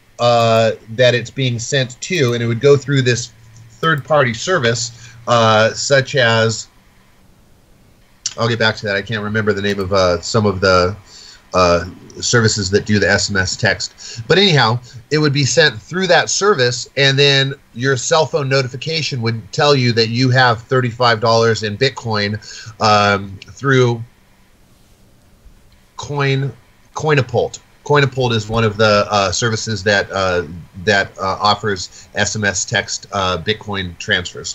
uh, that it's being sent to, and it would go through this third-party service, uh, such as, I'll get back to that. I can't remember the name of uh, some of the uh, services that do the S M S text. But anyhow, it would be sent through that service, and then your cell phone notification would tell you that you have thirty-five dollars in Bitcoin um, through Coin Coinapult. Coinapult is one of the uh, services that uh, that uh, offers S M S text uh, Bitcoin transfers.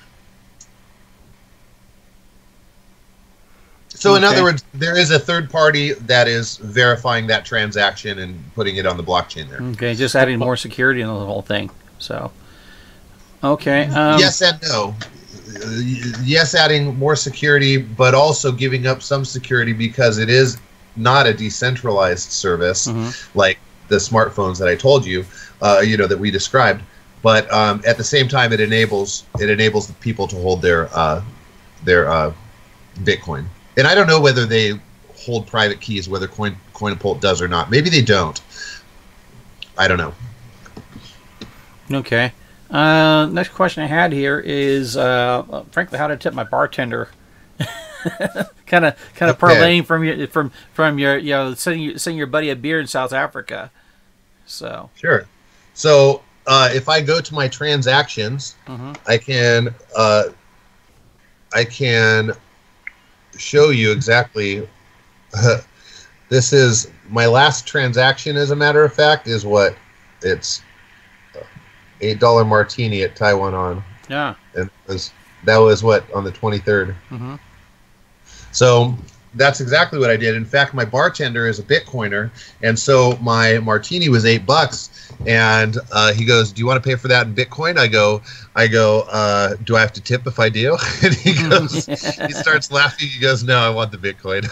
So in
Okay.
other words, there is a third party that is verifying that transaction and putting it on the blockchain there.
Okay, just adding more security in the whole thing. So, okay. Um,
Yes and no. Uh, Yes, adding more security, but also giving up some security because it is not a decentralized service
mhm.
like the smartphones that I told you, uh, you know, that we described. But um, at the same time, it enables it enables the people to hold their uh, their uh, Bitcoin. And I don't know whether they hold private keys, whether Coin Coinapult does or not. Maybe they don't. I don't know.
Okay. Uh, next question I had here is, uh, frankly, how to tip my bartender. Kind of, kind of
Okay.
parlaying from your from from your you know sending your, sending your buddy a beer in South Africa. So.
Sure. So uh, if I go to my transactions,
Mhm.
I can uh, I can show you exactly. Uh, this is my last transaction. As a matter of fact, is what it's eight dollar martini at Taiwan on,
Yeah.
and it was that was what on the twenty third.
Mhm.
So that's exactly what I did. In fact, my bartender is a Bitcoiner, and so my martini was eight bucks. And uh, he goes, "Do you want to pay for that in Bitcoin?" I go, "I go. Uh, do I have to tip if I do?" And he goes, he starts laughing. He goes, "No, I want the Bitcoin."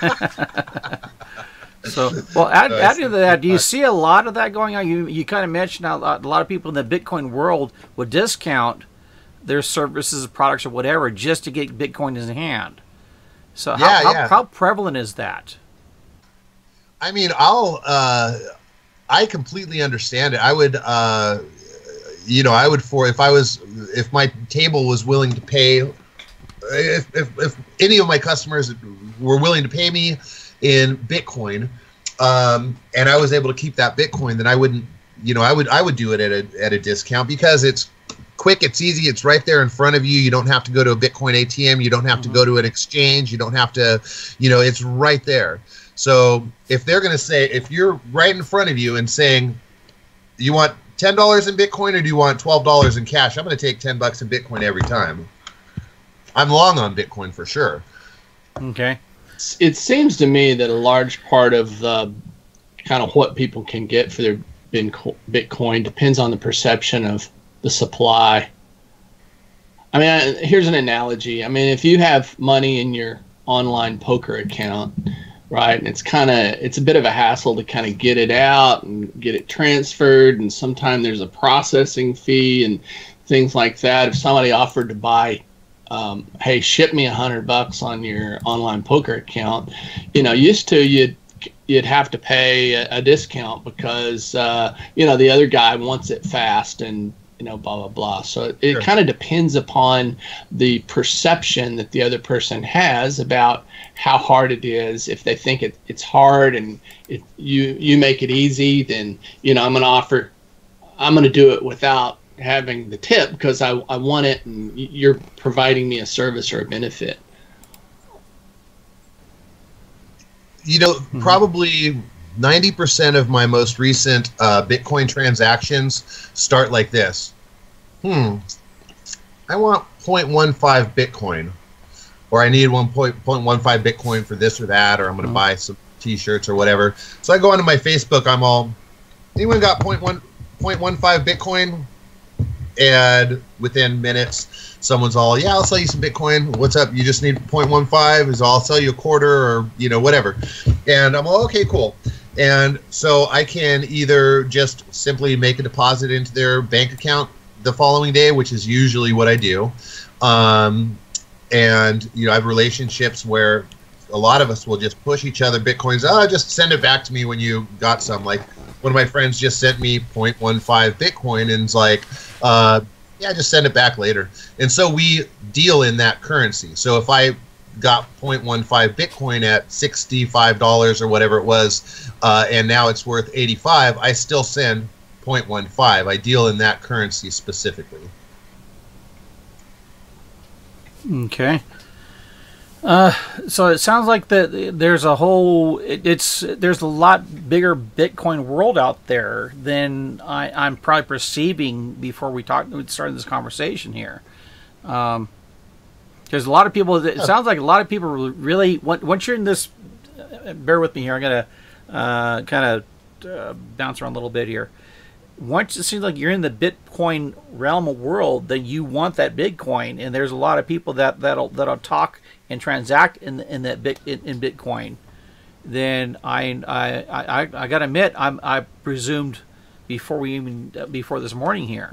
So, well, add,
So I
add
see
to that, do you
that.
see a lot of that going on? You you kind of mentioned how a lot, a lot of people in the Bitcoin world would discount their services, products, or whatever just to get Bitcoin in hand. So, how,
Yeah,
how,
yeah.
how prevalent is that?
I mean, I'll. Uh, I completely understand it. I would, uh, you know, I would for if I was if my table was willing to pay, if if, if any of my customers were willing to pay me in Bitcoin, um, and I was able to keep that Bitcoin, then I wouldn't, you know, I would I would do it at a at a discount because it's quick, it's easy, it's right there in front of you. You don't have to go to a Bitcoin A T M. You don't have
Mm-hmm.
to go to an exchange. You don't have to, you know, it's right there. So if they're going to say, if you're right in front of you and saying, you want ten dollars in Bitcoin or do you want twelve dollars in cash? I'm going to take ten bucks in Bitcoin every time. I'm long on Bitcoin for sure.
Okay.
It seems to me that a large part of the kind of what people can get for their Bitcoin depends on the perception of the supply. I mean, here's an analogy. I mean, if you have money in your online poker account, right, and it's kind of, it's a bit of a hassle to kind of get it out and get it transferred, and sometimes there's a processing fee and things like that. If somebody offered to buy, um, hey, ship me a hundred bucks on your online poker account, you know, used to you'd you'd have to pay a, a discount because uh, you know, the other guy wants it fast and, you know, blah, blah, blah. So it, it
Sure.
kind of depends upon the perception that the other person has about how hard it is. If they think it, it's hard and if you, you make it easy, then, you know, I'm going to offer, I'm going to do it without having the tip because I, I want it and you're providing me a service or a benefit.
You know, mm-hmm. probably ninety percent of my most recent uh, Bitcoin transactions start like this. Hmm, I want zero point one five Bitcoin, or I need one point one five Bitcoin for this or that, or I'm going to mm-hmm. buy some t-shirts or whatever. So I go onto my Facebook, I'm all, anyone got zero point one five Bitcoin? And within minutes, someone's all, yeah, I'll sell you some Bitcoin. What's up? You just need zero point one five? Is I'll sell you a quarter or, you know, whatever. And I'm all, okay, cool. And so I can either just simply make a deposit into their bank account the following day, which is usually what I do. Um, and, you know, I have relationships where a lot of us will just push each other Bitcoins. Oh, just send it back to me when you got some. Like, one of my friends just sent me zero point one five Bitcoin and it's like, uh, yeah, just send it back later. And so we deal in that currency. So if I got zero point one five Bitcoin at sixty-five dollars or whatever it was, uh, and now it's worth eighty-five, I still send zero point one five. I deal in that currency specifically.
Okay. Uh, so it sounds like that there's a whole, it, it's, there's a lot bigger Bitcoin world out there than I, I'm probably perceiving before we talk, we started this conversation here. Um, there's a lot of people, it sounds like a lot of people really, once you're in this, bear with me here, I'm going to, uh, kind of uh, bounce around a little bit here. Once it seems like you're in the Bitcoin realm of world, then you want that Bitcoin, and there's a lot of people that that'll that'll talk and transact in in that bit in, in Bitcoin. Then I I I, I gotta admit I'm I presumed before we even before this morning here.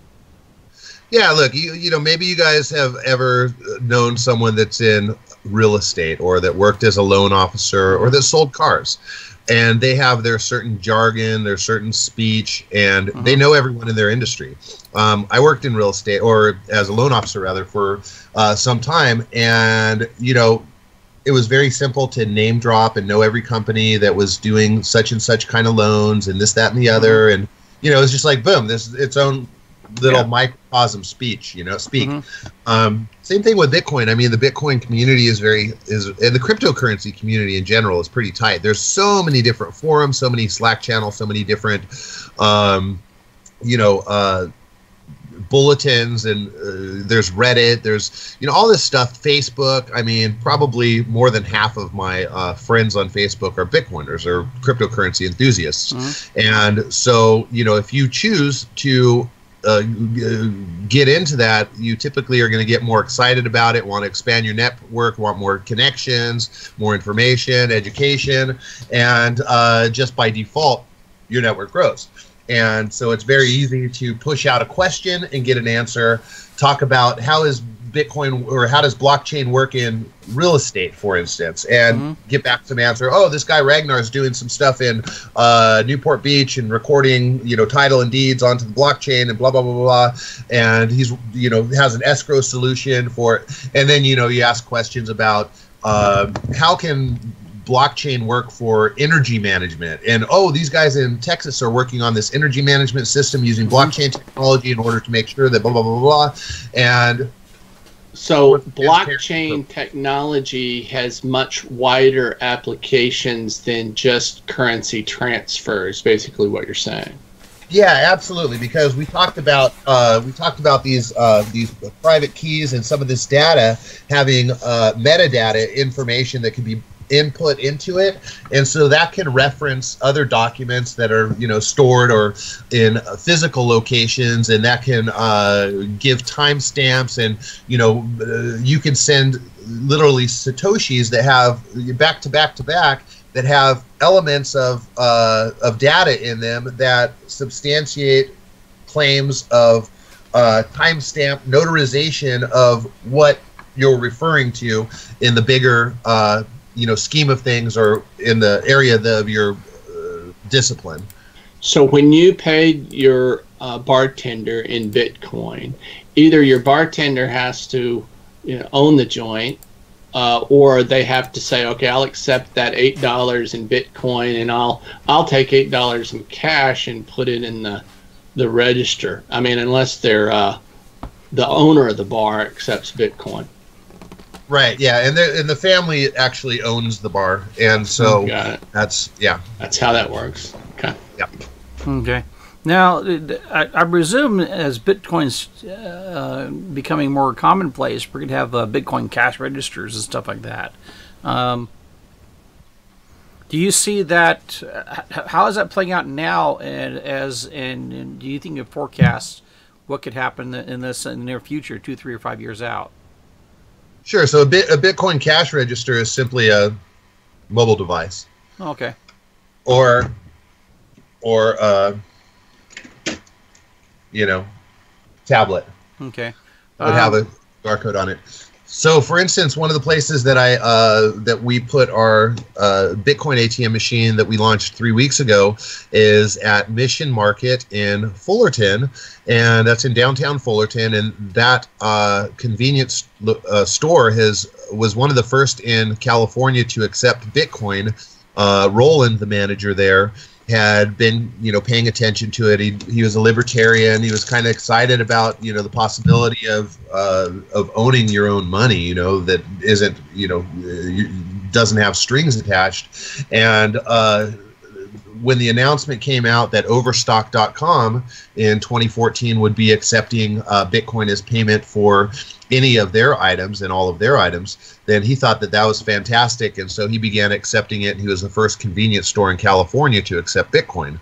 Yeah, look, you you know, maybe you guys have ever known someone that's in real estate or that worked as a loan officer or that sold cars. And they have their certain jargon, their certain speech, and mm-hmm. they know everyone in their industry. Um, I worked in real estate, or as a loan officer rather, for uh, some time, and you know, it was very simple to name drop and know every company that was doing such and such kind of loans and this, that, and the other, and you know, it's just like boom, this its own little yeah. microcosm speech, you know, speak. Mm-hmm. Um, same thing with Bitcoin. I mean, the Bitcoin community is very, is and the cryptocurrency community in general is pretty tight. There's so many different forums, so many Slack channels, so many different, um, you know, uh, bulletins, and uh, there's Reddit, there's, you know, all this stuff, Facebook. I mean, probably more than half of my uh, friends on Facebook are Bitcoiners or cryptocurrency enthusiasts. Mm-hmm. And so, you know, if you choose to Uh, get into that, you typically are going to get more excited about it, want to expand your network, want more connections, more information, education, and uh, just by default, your network grows. And so it's very easy to push out a question and get an answer, talk about how is Bitcoin or how does blockchain work in real estate, for instance, and mm-hmm. get back some answer. Oh, this guy Ragnar is doing some stuff in uh, Newport Beach and recording, you know, title and deeds onto the blockchain and blah, blah, blah, blah, blah. And he's, you know, has an escrow solution for it. And then, you know, you ask questions about uh, how can blockchain work for energy management, and oh, these guys in Texas are working on this energy management system using blockchain technology in order to make sure that blah, blah, blah, blah. And
so blockchain technology has much wider applications than just currency transfers, basically what you're saying.
Yeah, absolutely. Because we talked about uh, we talked about these uh, these private keys and some of this data having uh, metadata information that can be input into it, and so that can reference other documents that are you know stored or in physical locations, and that can uh, give timestamps, and you know uh, you can send literally satoshis that have back to back to back that have elements of uh, of data in them that substantiate claims of uh, timestamp notarization of what you're referring to in the bigger uh, you know scheme of things, or in the area of, the, of your uh, discipline.
So when you paid your uh, bartender in Bitcoin, either your bartender has to you know, own the joint, uh, or they have to say, okay, I'll accept that eight dollars in Bitcoin, and I'll I'll take eight dollars in cash and put it in the the register. I mean, unless they're uh, the owner of the bar accepts Bitcoin.
Right. Yeah, and the and the family actually owns the bar, and so
Got it.
that's yeah.
That's how that works. Okay.
Yeah.
Okay. Now, I, I presume as Bitcoin's uh, becoming more commonplace, we're going to have uh, Bitcoin cash registers and stuff like that. Um, do you see that? Uh, how is that playing out now? And as and, and do you think it forecasts what could happen in this in the near future, two, three, or five years out?
Sure. So a bit a Bitcoin cash register is simply a mobile device.
Okay.
Or, or uh, you know, tablet.
Okay.
Would
Um,
have a barcode on it. So, for instance, one of the places that I uh, that we put our uh, Bitcoin A T M machine that we launched three weeks ago is at Mission Market in Fullerton, and that's in downtown Fullerton. And that uh, convenience uh, store has was one of the first in California to accept Bitcoin. Uh, Roland, the manager there, had been, you know, paying attention to it. He he was a libertarian. He was kind of excited about, you know, the possibility of uh, of owning your own money, you know, that isn't, you know, doesn't have strings attached. And uh, when the announcement came out that Overstock dot com in twenty fourteen would be accepting uh, Bitcoin as payment for any of their items and all of their items, then he thought that that was fantastic, and so he began accepting it. He was the first convenience store in California to accept Bitcoin,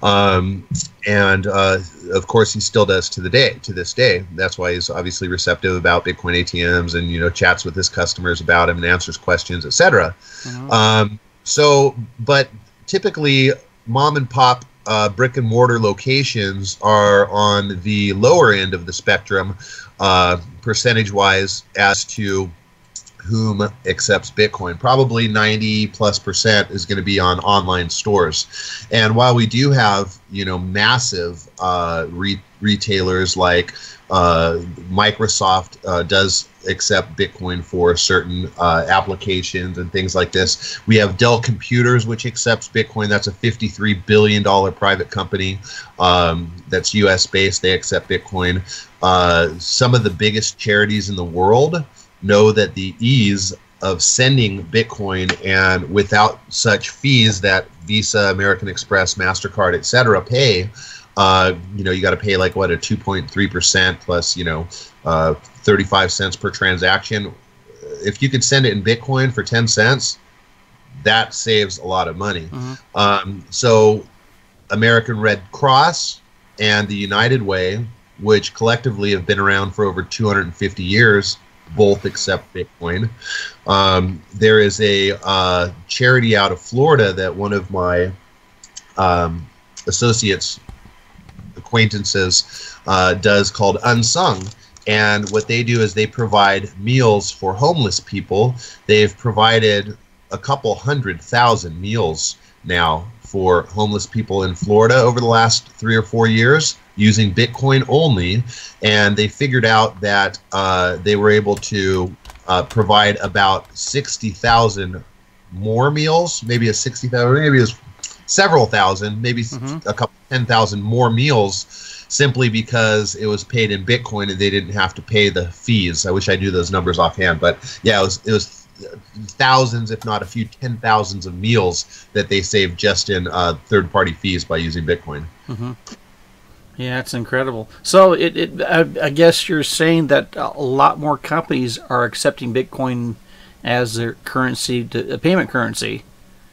um, and uh, of course he still does to the day to this day. That's why he's obviously receptive about Bitcoin A T Ms, and you know chats with his customers about him and answers questions, et cetera. Mm-hmm. Um, so, but typically, mom and pop uh, brick and mortar locations are on the lower end of the spectrum, uh, percentage-wise, as to whom accepts Bitcoin. Probably ninety plus percent is going to be on online stores. And while we do have, you know, massive uh, re retailers like uh, Microsoft uh, does accept Bitcoin for certain uh, applications and things like this. We have Dell Computers, which accepts Bitcoin. That's a fifty-three billion dollar private company um, that's U S based. They accept Bitcoin. Uh, some of the biggest charities in the world know that the ease of sending Bitcoin, and without such fees that Visa, American Express, MasterCard, et cetera pay, uh, you know, you got to pay like what, a two point three percent plus, you know, uh, thirty-five cents per transaction. If you could send it in Bitcoin for ten cents, that saves a lot of money. Mm-hmm. Um, so American Red Cross and the United Way, which collectively have been around for over two hundred fifty years, both accept Bitcoin. Um, there is a uh, charity out of Florida that one of my um, associates, acquaintances, uh, does called Unsung. And what they do is they provide meals for homeless people. They've provided a couple hundred thousand meals now for homeless people in Florida over the last three or four years using Bitcoin only. And they figured out that uh, they were able to uh, provide about sixty thousand more meals, maybe a sixty thousand, maybe it was several thousand, maybe mm-hmm. a couple, ten thousand more meals, simply because it was paid in Bitcoin and they didn't have to pay the fees. I wish I knew those numbers offhand, but yeah, it was, it was thousands, if not a few ten thousands of meals that they saved just in uh, third-party fees by using Bitcoin.
Mm-hmm. Yeah, it's incredible. So it, it I, I guess you're saying that a lot more companies are accepting Bitcoin as their currency, to, a payment currency,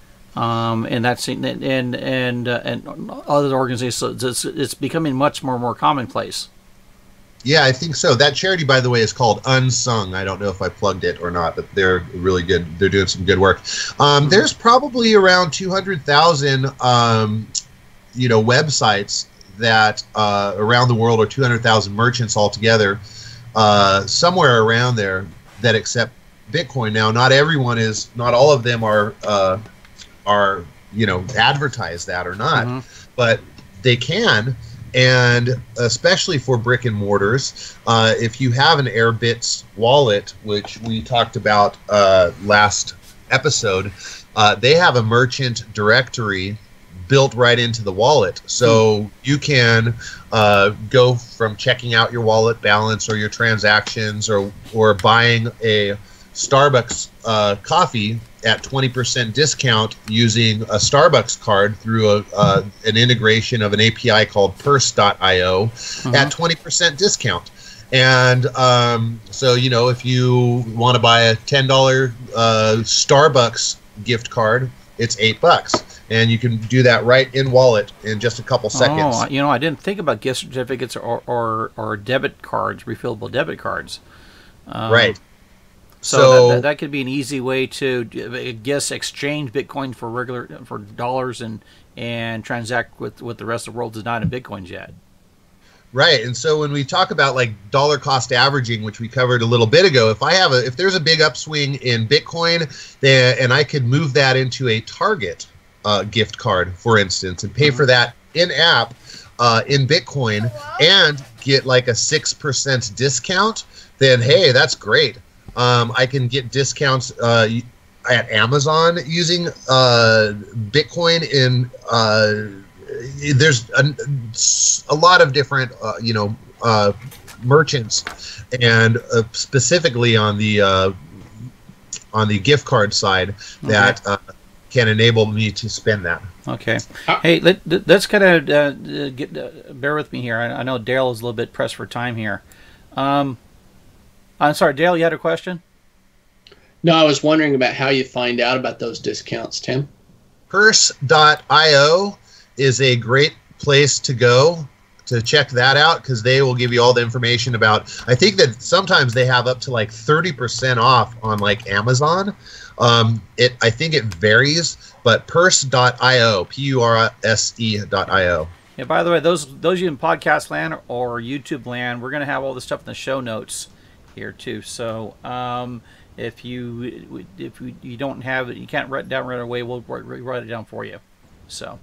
um, and that's and and uh, and other organizations. So it's, it's becoming much more and more commonplace.
Yeah, I think so. That charity, by the way, is called Unsung. I don't know if I plugged it or not, but they're really good. They're doing some good work. Um, there's probably around two hundred thousand, um, you know, websites that uh, around the world, or two hundred thousand merchants altogether, uh, somewhere around there that accept Bitcoin. Now, not everyone is, not all of them are, uh, are you know, advertise that or not, mm-hmm. but they can. And especially for brick and mortars, uh, if you have an Airbitz wallet, which we talked about uh, last episode, uh, they have a merchant directory built right into the wallet. So mm. you can uh, go from checking out your wallet balance or your transactions, or, or buying a Starbucks uh, coffee at twenty percent discount using a Starbucks card through a, uh, an integration of an A P I called purse dot i o uh-huh. at twenty percent discount. And um, so, you know, if you want to buy a ten dollar uh, Starbucks gift card, it's eight bucks. And you can do that right in wallet in just a couple seconds.
Oh, you know, I didn't think about gift certificates or, or, or debit cards, refillable debit cards. Um,
right.
So,
so
that, that could be an easy way to, I guess, exchange Bitcoin for regular for dollars and and transact with with the rest of the world that's not in Bitcoins yet.
Right, and so when we talk about like dollar cost averaging, which we covered a little bit ago, if I have a if there's a big upswing in Bitcoin, then and I could move that into a Target uh, gift card, for instance, and pay mm-hmm. for that in app uh, in Bitcoin and get like a six percent discount, then hey, that's great. Um, I can get discounts uh, at Amazon using uh, Bitcoin. In uh, there's a, a lot of different, uh, you know, uh, merchants, and uh, specifically on the uh, on the gift card side that okay. uh, can enable me to spend that.
Okay. Hey, let, let's kind of uh, get uh, bear with me here. I, I know Dale is a little bit pressed for time here. Um, I'm sorry, Dale, you had a question?
No, I was wondering about how you find out about those discounts, Tim.
purse dot i o is a great place to go to check that out, because they will give you all the information about, I think that sometimes they have up to like thirty percent off on like Amazon. Um, it I think it varies, but purse dot i o, P U R S E dot I O.
Yeah, by the way, those those you in podcast land or YouTube land, we're going to have all this stuff in the show notes here too. So um, if you if you don't have it, you can't write it down right away, we'll write it down for you. So,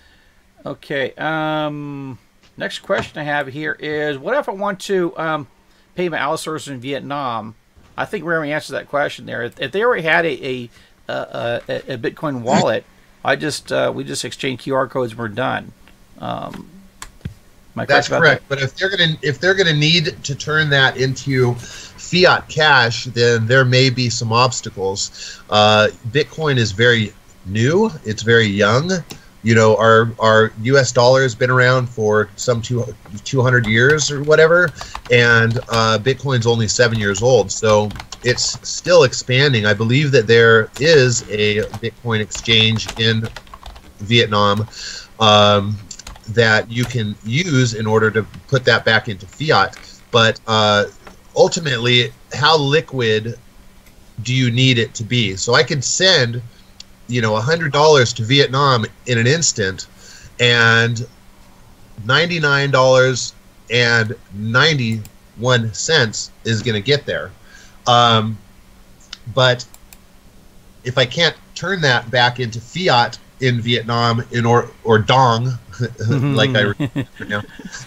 okay. Um, next question I have here is, what if I want to um, pay my outsourcers in Vietnam? I think we already answered that question there. If, if they already had a a, a, a Bitcoin wallet, I just uh, we just exchange Q R codes and we're done. Um,
That's correct. That? But if they're gonna if they're gonna need to turn that into fiat cash, then there may be some obstacles. Uh, Bitcoin is very new. It's very young. You know, our our U S dollar has been around for some two, 200 years or whatever, and uh, Bitcoin's only seven years old. So it's still expanding. I believe that there is a Bitcoin exchange in Vietnam um, that you can use in order to put that back into fiat. But uh, ultimately, how liquid do you need it to be? So I can send, you know, one hundred dollars to Vietnam in an instant, and ninety-nine dollars and ninety-one cents is going to get there. Um, but if I can't turn that back into fiat in Vietnam, in or or dong, like I remember now,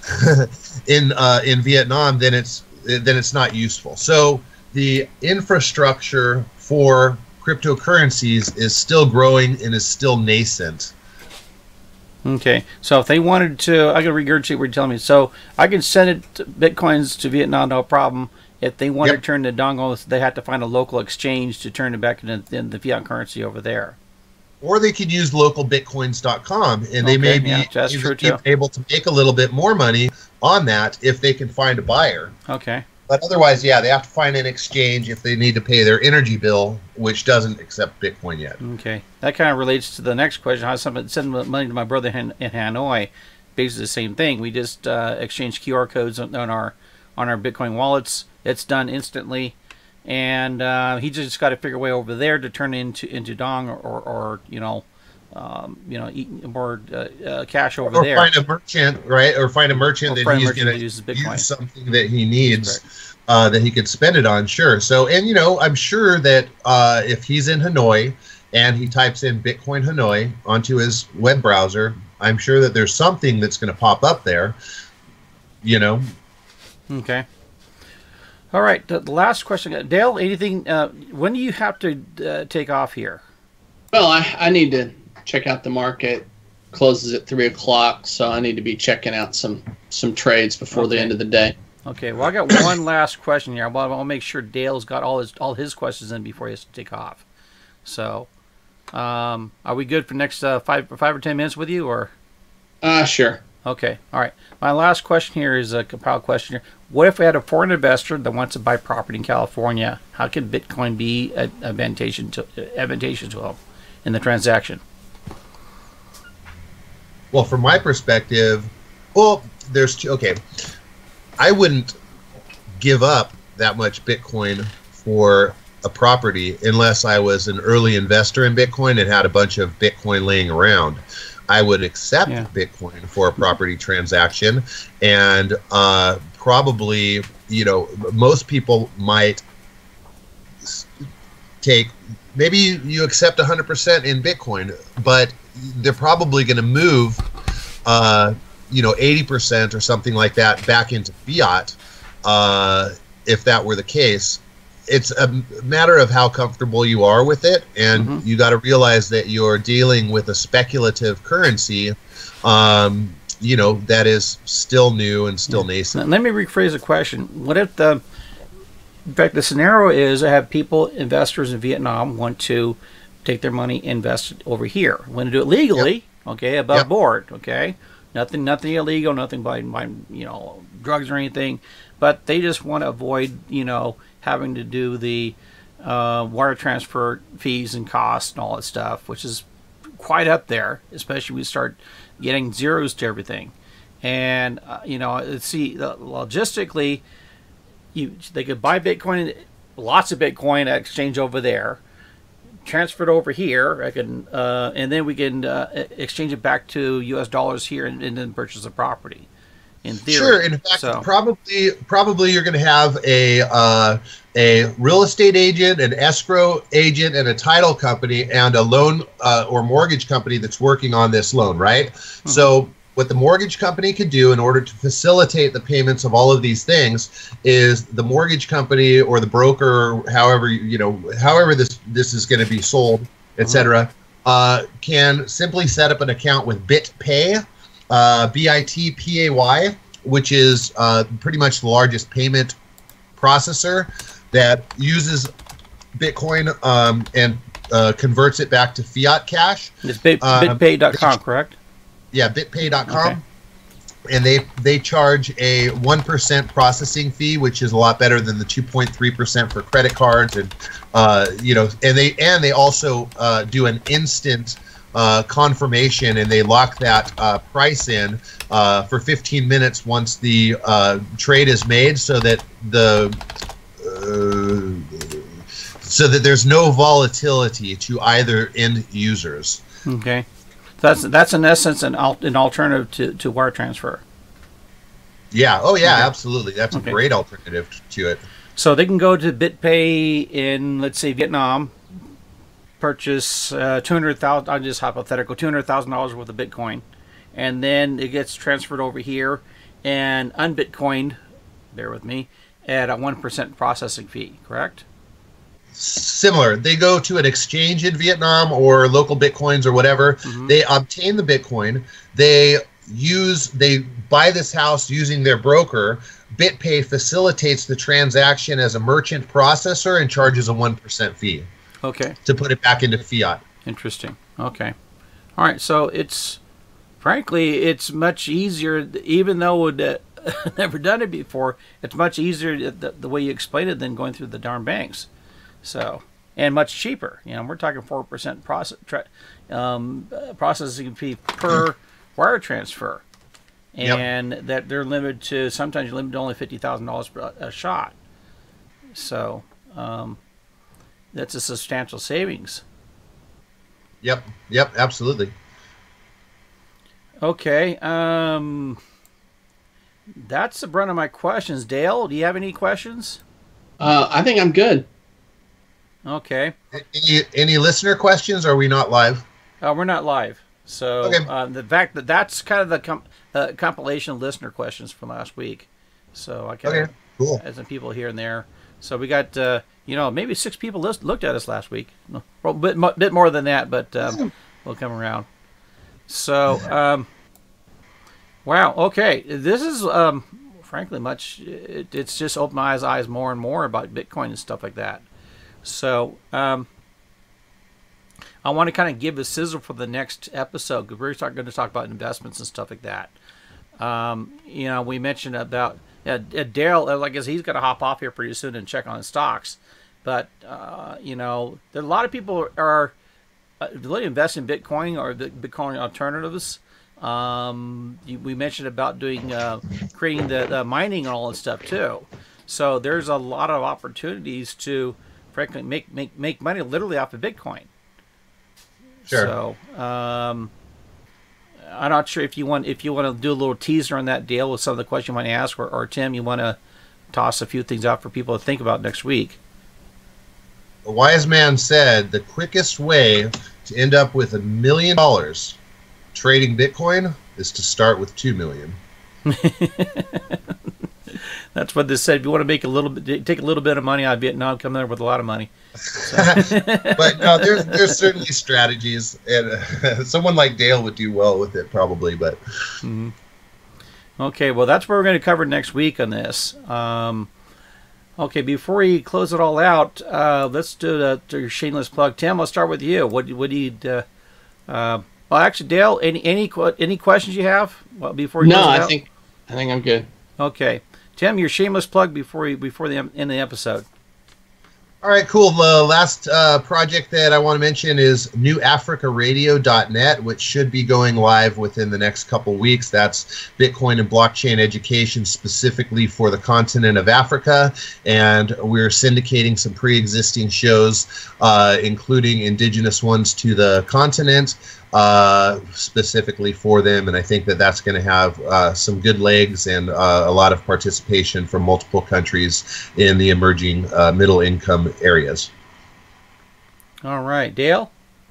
in uh, in Vietnam, then it's then it's not useful. So the infrastructure for cryptocurrencies is still growing and is still nascent.
Okay, so if they wanted to, I can regurgitate what you're telling me. So I can send it to Bitcoins to Vietnam, no problem. If they want yep. to turn the dongle, they have to find a local exchange to turn it back into the fiat currency over there.
or they could use local bitcoins dot com, and they
Okay,
may be
yeah, that's true, too.
able to make a little bit more money on that if they can find a buyer.
Okay.
But otherwise, yeah, they have to find an exchange if they need to pay their energy bill, which doesn't accept Bitcoin yet.
Okay. That kind of relates to the next question. How someone send money to my brother in, in Hanoi? Basically the same thing. We just uh, exchange Q R codes on, on our on our Bitcoin wallets. It's done instantly, and uh, he just got to figure a way over there to turn it into into Dong or, or, or you know, um, you know, eat more uh, uh, cash over
or
there.
Or find a merchant, right? Or find a merchant
Or
that he's
merchant
going
that
to
uses Bitcoin.
use something that he needs, uh, that he could spend it on. Sure. So, and you know, I'm sure that uh, if he's in Hanoi and he types in Bitcoin Hanoi onto his web browser, I'm sure that there's something that's going to pop up there. You know.
Okay. All right. The, the last question, Dale. Anything? Uh, when do you have to uh, take off here?
Well, I, I need to check out the market. Closes at three o'clock, so I need to be checking out some some trades before
Okay.
the end of the day.
Okay. Well, I got one last question here. Well, I'll make sure Dale's got all his all his questions in before he has to take off. So, um, are we good for next uh, five five or ten minutes with you, or?
Ah, uh, sure.
Okay. All right. My last question here is a compiled question here. What if we had a foreign investor that wants to buy property in California? How can Bitcoin be advantageous to advantageous to him in the transaction?
Well, from my perspective, well, there's two. Okay, I wouldn't give up that much Bitcoin for a property unless I was an early investor in Bitcoin and had a bunch of Bitcoin laying around. I would accept
Yeah.
Bitcoin for a property transaction, and uh, probably, you know, most people might take, maybe you, you accept one hundred percent in Bitcoin, but they're probably going to move, uh, you know, eighty percent or something like that back into fiat, uh, if that were the case. It's a matter of how comfortable you are with it, and
Mhm.
you got to realize that you're dealing with a speculative currency, um, you know, that is still new and still nascent.
Let me rephrase the question. What if the, in fact, the scenario is I have people, investors in Vietnam, want to take their money, invest it over here. Want to do it legally, okay, above
Yep.
board, okay, nothing, nothing illegal, nothing by, by, you know, drugs or anything, but they just want to avoid, you know, having to do the uh, wire transfer fees and costs and all that stuff, which is quite up there, especially when we start getting zeros to everything. And uh, you know, see, uh, logistically, you they could buy Bitcoin, lots of Bitcoin at exchange over there, transfer it over here. I can, uh, and then we can uh, exchange it back to U S dollars here, and, and then purchase the property. In theory,
Sure. In fact,
so,
probably probably you're going to have a uh, a real estate agent, an escrow agent, and a title company, and a loan uh, or mortgage company that's working on this loan, right? Mm-hmm. So what the mortgage company could do in order to facilitate the payments of all of these things is the mortgage company or the broker, however you know, however this this is going to be sold, et cetera, mm-hmm. uh, can simply set up an account with BitPay. Uh, B I T P A Y, which is uh, pretty much the largest payment processor that uses Bitcoin um, and uh, converts it back to fiat cash.
It's bit,
uh,
bitpay dot com, correct?
Yeah, bitpay dot com.
Okay.
And they they charge a one percent processing fee, which is a lot better than the two point three percent for credit cards, and uh, you know, and they and they also uh, do an instant Uh, confirmation, and they lock that uh, price in uh, for fifteen minutes once the uh, trade is made, so that the uh, so that there's no volatility to either end users.
Okay, that's that's in essence an al an alternative to to wire transfer.
Yeah. Oh yeah.
Okay.
Absolutely. That's
Okay.
a great alternative to it.
So they can go to BitPay in, let's say, Vietnam, purchase uh, two hundred thousand. I'm just hypothetical, two hundred thousand dollars worth of Bitcoin, and then it gets transferred over here and unbitcoined. Bear with me, at a one percent processing fee. Correct?
Similar. They go to an exchange in Vietnam or local Bitcoins or whatever. Mm-hmm. They obtain the Bitcoin. They use. They buy this house using their broker. BitPay facilitates the transaction as a merchant processor and charges a one percent fee.
Okay.
To put it back into fiat.
Interesting. Okay. All right. So it's, frankly, it's much easier, even though it uh, never done it before, it's much easier the, the way you explain it than going through the darn banks. So, and much cheaper. You know, we're talking four percent process, um, processing fee per wire transfer. And yep. that they're limited to, sometimes you're limited to only fifty thousand dollars per a shot. So um, that's a substantial savings.
Yep, yep, absolutely.
Okay, um, that's the brunt of my questions. Dale, do you have any questions?
Uh, I think I'm good.
Okay.
Any, any listener questions, or are we not live?
Uh, we're not live. So okay. uh, the fact that that's kind of the com uh, compilation of listener questions from last week. So I kind of
okay, cool.
had some people here and there. So we got, uh, you know, maybe six people list looked at us last week. No, well, a bit, mo bit more than that, but um, we'll come around. So, um, wow, okay. This is, um, frankly, much, it, it's just opened my eyes, eyes more and more about Bitcoin and stuff like that. So, um, I want to kind of give a sizzle for the next episode, because we're going to talk about investments and stuff like that. Um, you know, we mentioned about uh, Daryl, I guess he's going to hop off here pretty soon and check on his stocks. But, uh, you know, there are a lot of people are uh, really invest in Bitcoin or the Bitcoin alternatives. Um, you, we mentioned about doing, uh, creating the, the mining and all that stuff too. So there's a lot of opportunities to, frankly, make, make, make money literally off of Bitcoin.
Sure.
So, um, I'm not sure if you want if you want to do a little teaser on that, Dale, with some of the questions you want to ask, or, or Tim, you want to toss a few things out for people to think about next week.
A wise man said the quickest way to end up with a million dollars trading Bitcoin is to start with two million.
That's what they said. If you want to make a little bit, take a little bit of money out of Vietnam, come there with a lot of money. So.
But no, there's there's certainly strategies, and uh, someone like Dale would do well with it probably. But
mm-hmm. Okay, well, that's what we're going to cover next week on this. Um, okay, before we close it all out, uh, let's do the, the shameless plug. Tim, let's start with you. What what do you? Uh, uh, well, actually, Dale, any any any questions you have? Well, before you
no,
close it
I
out?
think I think I'm good.
Okay. Tim, your shameless plug before you, before the end of the episode.
All right, cool. The last uh, project that I want to mention is new africa radio dot net, which should be going live within the next couple weeks. That's Bitcoin and blockchain education specifically for the continent of Africa. And we're syndicating some pre-existing shows, uh, including indigenous ones to the continent, uh, specifically for them. And I think that that's going to have uh, some good legs and uh, a lot of participation from multiple countries in the emerging uh, middle income areas.
All right, Dale?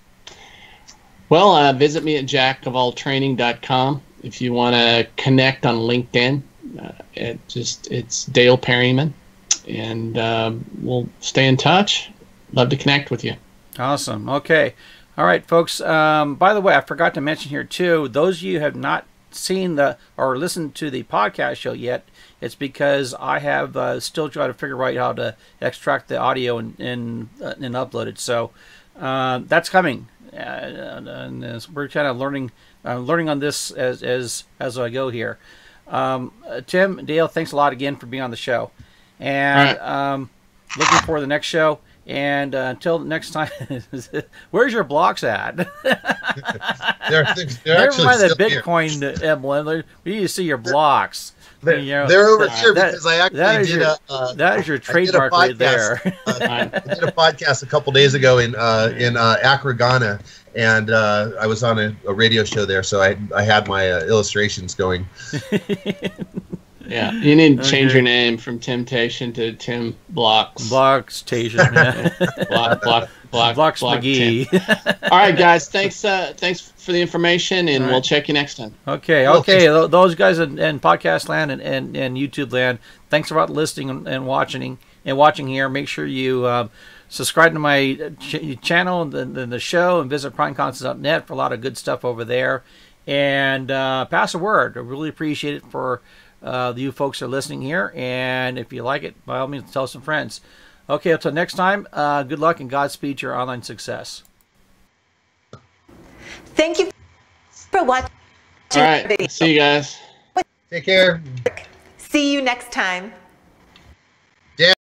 Well, uh, visit me at jack of all training dot com if you want to connect on LinkedIn. Uh, it just it's Dale Perryman, and uh, we'll stay in touch. Love to connect with you.
Awesome. Okay. All right, folks. Um, by the way, I forgot to mention here too, those of you who have not seen the or listened to the podcast show yet, it's because I have uh, still trying to figure out how to extract the audio and and, uh, and upload it. So uh, that's coming, uh, and, and we're kind of learning uh, learning on this as as as I go here. Um, uh, Tim, Dale, thanks a lot again for being on the show, and right. um, looking forward to the next show. And uh, until next time, where's your blocks at?
they're they're, they're
Never mind the
still
Bitcoin here. emblem. We need to see your blocks.
They're,
you know,
they're over
uh,
here
that,
because I actually
that is
did
your,
a uh,
that is your trademark right there.
uh, I did a podcast a couple days ago in uh, in uh, Accra, Ghana, and uh, I was on a, a radio show there, so I I had my uh, illustrations going.
Yeah, you need to change okay. your name from Temptation to Tim Blocks.
Blockstation. Yeah.
block, block, block,
Blocks
block
McGee.
All right, guys. Thanks. Uh, thanks for the information, and
right.
we'll check you next time.
Okay. Okay. Well, those guys in, in podcast land and, and, and YouTube land, thanks about listening and, and watching and watching here. Make sure you uh, subscribe to my ch channel and the, the show, and visit prime concepts dot net for a lot of good stuff over there. And uh, pass a word. I really appreciate it for. Uh, you folks are listening here, and if you like it, by all means, tell some friends. Okay, until next time, uh, good luck and Godspeed to your online success.
Thank you for watching.
All right. See you guys.
Take care.
See you next time.